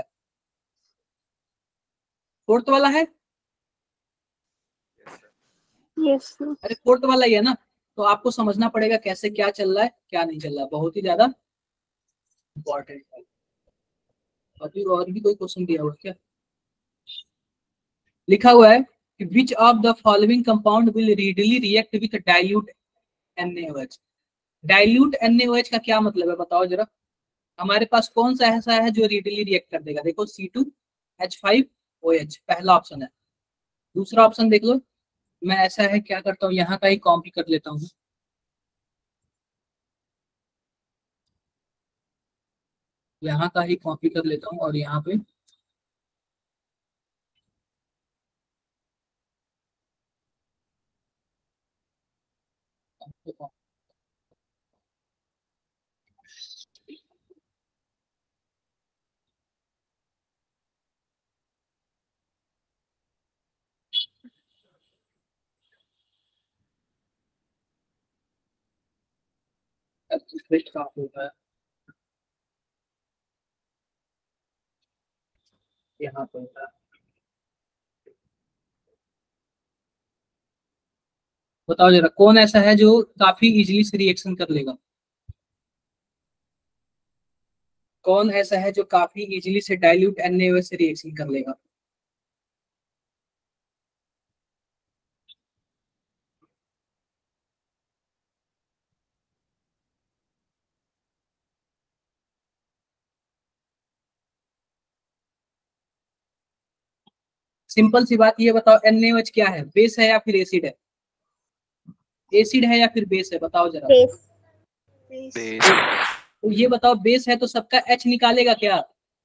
फोर्थ वाला है। Yes sir. अरे फोर्थ वाला ही है ना। तो आपको समझना पड़ेगा कैसे क्या चल रहा है क्या नहीं चल रहा है, बहुत ही ज्यादा इंपॉर्टेंट है। अभी और भी कोई क्वेश्चन दिया हुआ है क्या, लिखा हुआ है कि which of the following compound will readily react with dilute NaOH। Dilute NaOH का क्या मतलब है बताओ जरा। हमारे पास कौन सा ऐसा है जो रीडली रिएक्ट कर देगा, देखो C2H5OH पहला ऑप्शन है। दूसरा ऑप्शन देख लो, मैं ऐसा है क्या करता हूँ, यहाँ का ही कॉपी कर लेता हूँ। यहाँ का ही कॉपी कर लेता हूँ और यहाँ पे लिस्ट कहाँ पे होता है, यहाँ पे होता है। बताओ जरा कौन ऐसा है जो काफी इजीली से रिएक्शन कर लेगा। कौन ऐसा है जो काफी इजीली से डाइल्यूट NaOH से रिएक्शन कर लेगा? सिंपल सी बात, ये बताओ NaOH क्या है, बेस है या फिर एसिड है? एसिड है या फिर बेस है, बताओ जरा। बेस। बेस। तो ये बताओ बेस है तो सबका H निकालेगा क्या?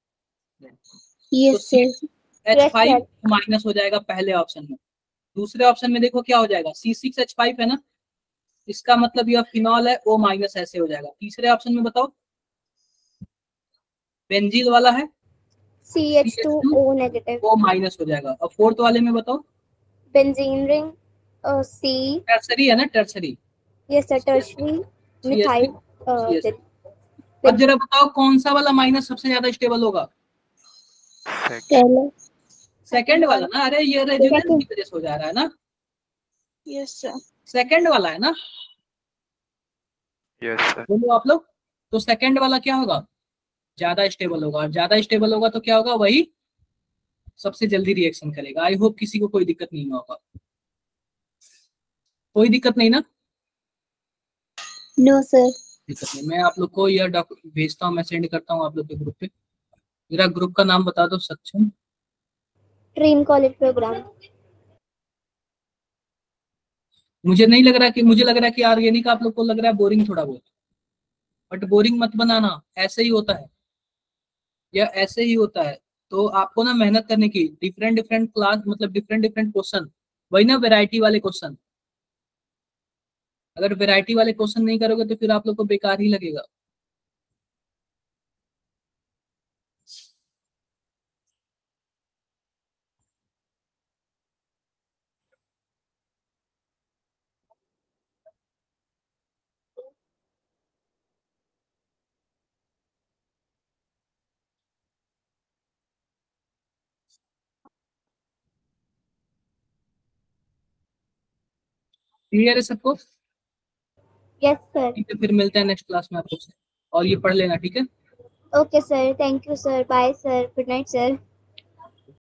Yes sir. H5 माइनस हो जाएगा पहले ऑप्शन में। दूसरे ऑप्शन में देखो क्या हो जाएगा, C6H5 है ना, इसका मतलब यह फिनॉल है, O माइनस ऐसे हो जाएगा। तीसरे ऑप्शन में बताओ बेंजील वाला है, CH2O नेगेटिव, O माइनस हो जाएगा। और फोर्थ वाले में बताओ बेंजीन रिंग C। टर्सरी है ना, tertiary. Yes sir, tertiary methyl. अब जरा बताओ कौन सा वाला माइनस सबसे ज्यादा स्टेबल होगा? सेकंड वाला ना। अरे ये रेजोनेंस की वजह से हो जा रहा है ना। Yes sir. सेकंड वाला है ना। Yes sir. बोलो आप लोग। तो सेकंड वाला क्या होगा, ज्यादा स्टेबल होगा, और ज्यादा स्टेबल होगा तो क्या होगा, वही सबसे जल्दी रिएक्शन करेगा। आई होप किसी को कोई दिक्कत नहीं होगा। कोई दिक्कत नहीं ना? No sir. दिक्कत नहीं। मैं आप लोग को यह डॉक्यूमेंट भेजता हूँ, मैं सेंड करता हूँ आप लोग के ग्रुप पे। मेरा ग्रुप का नाम बता दो, सक्षम ड्रीम कॉलेज प्रोग्राम। मुझे नहीं लग रहा कि, मुझे लग रहा है कि ऑर्गेनिक आप लोग को लग रहा है बोरिंग थोड़ा बहुत, बट बोरिंग मत बनाना, ऐसे ही होता है, या ऐसे ही होता है। तो आपको ना मेहनत करने की, डिफरेंट डिफरेंट क्लास, मतलब डिफरेंट डिफरेंट क्वेश्चन, वही ना वैरायटी वाले क्वेश्चन। अगर वैरायटी वाले क्वेश्चन नहीं करोगे तो फिर आप लोग को बेकार ही लगेगा। क्लियर है सबको? Yes sir. ठीक है, फिर मिलते हैं नेक्स्ट क्लास में आप लोग से, और ये पढ़ लेना, ठीक है। Okay sir, thank you sir, bye sir, good night sir.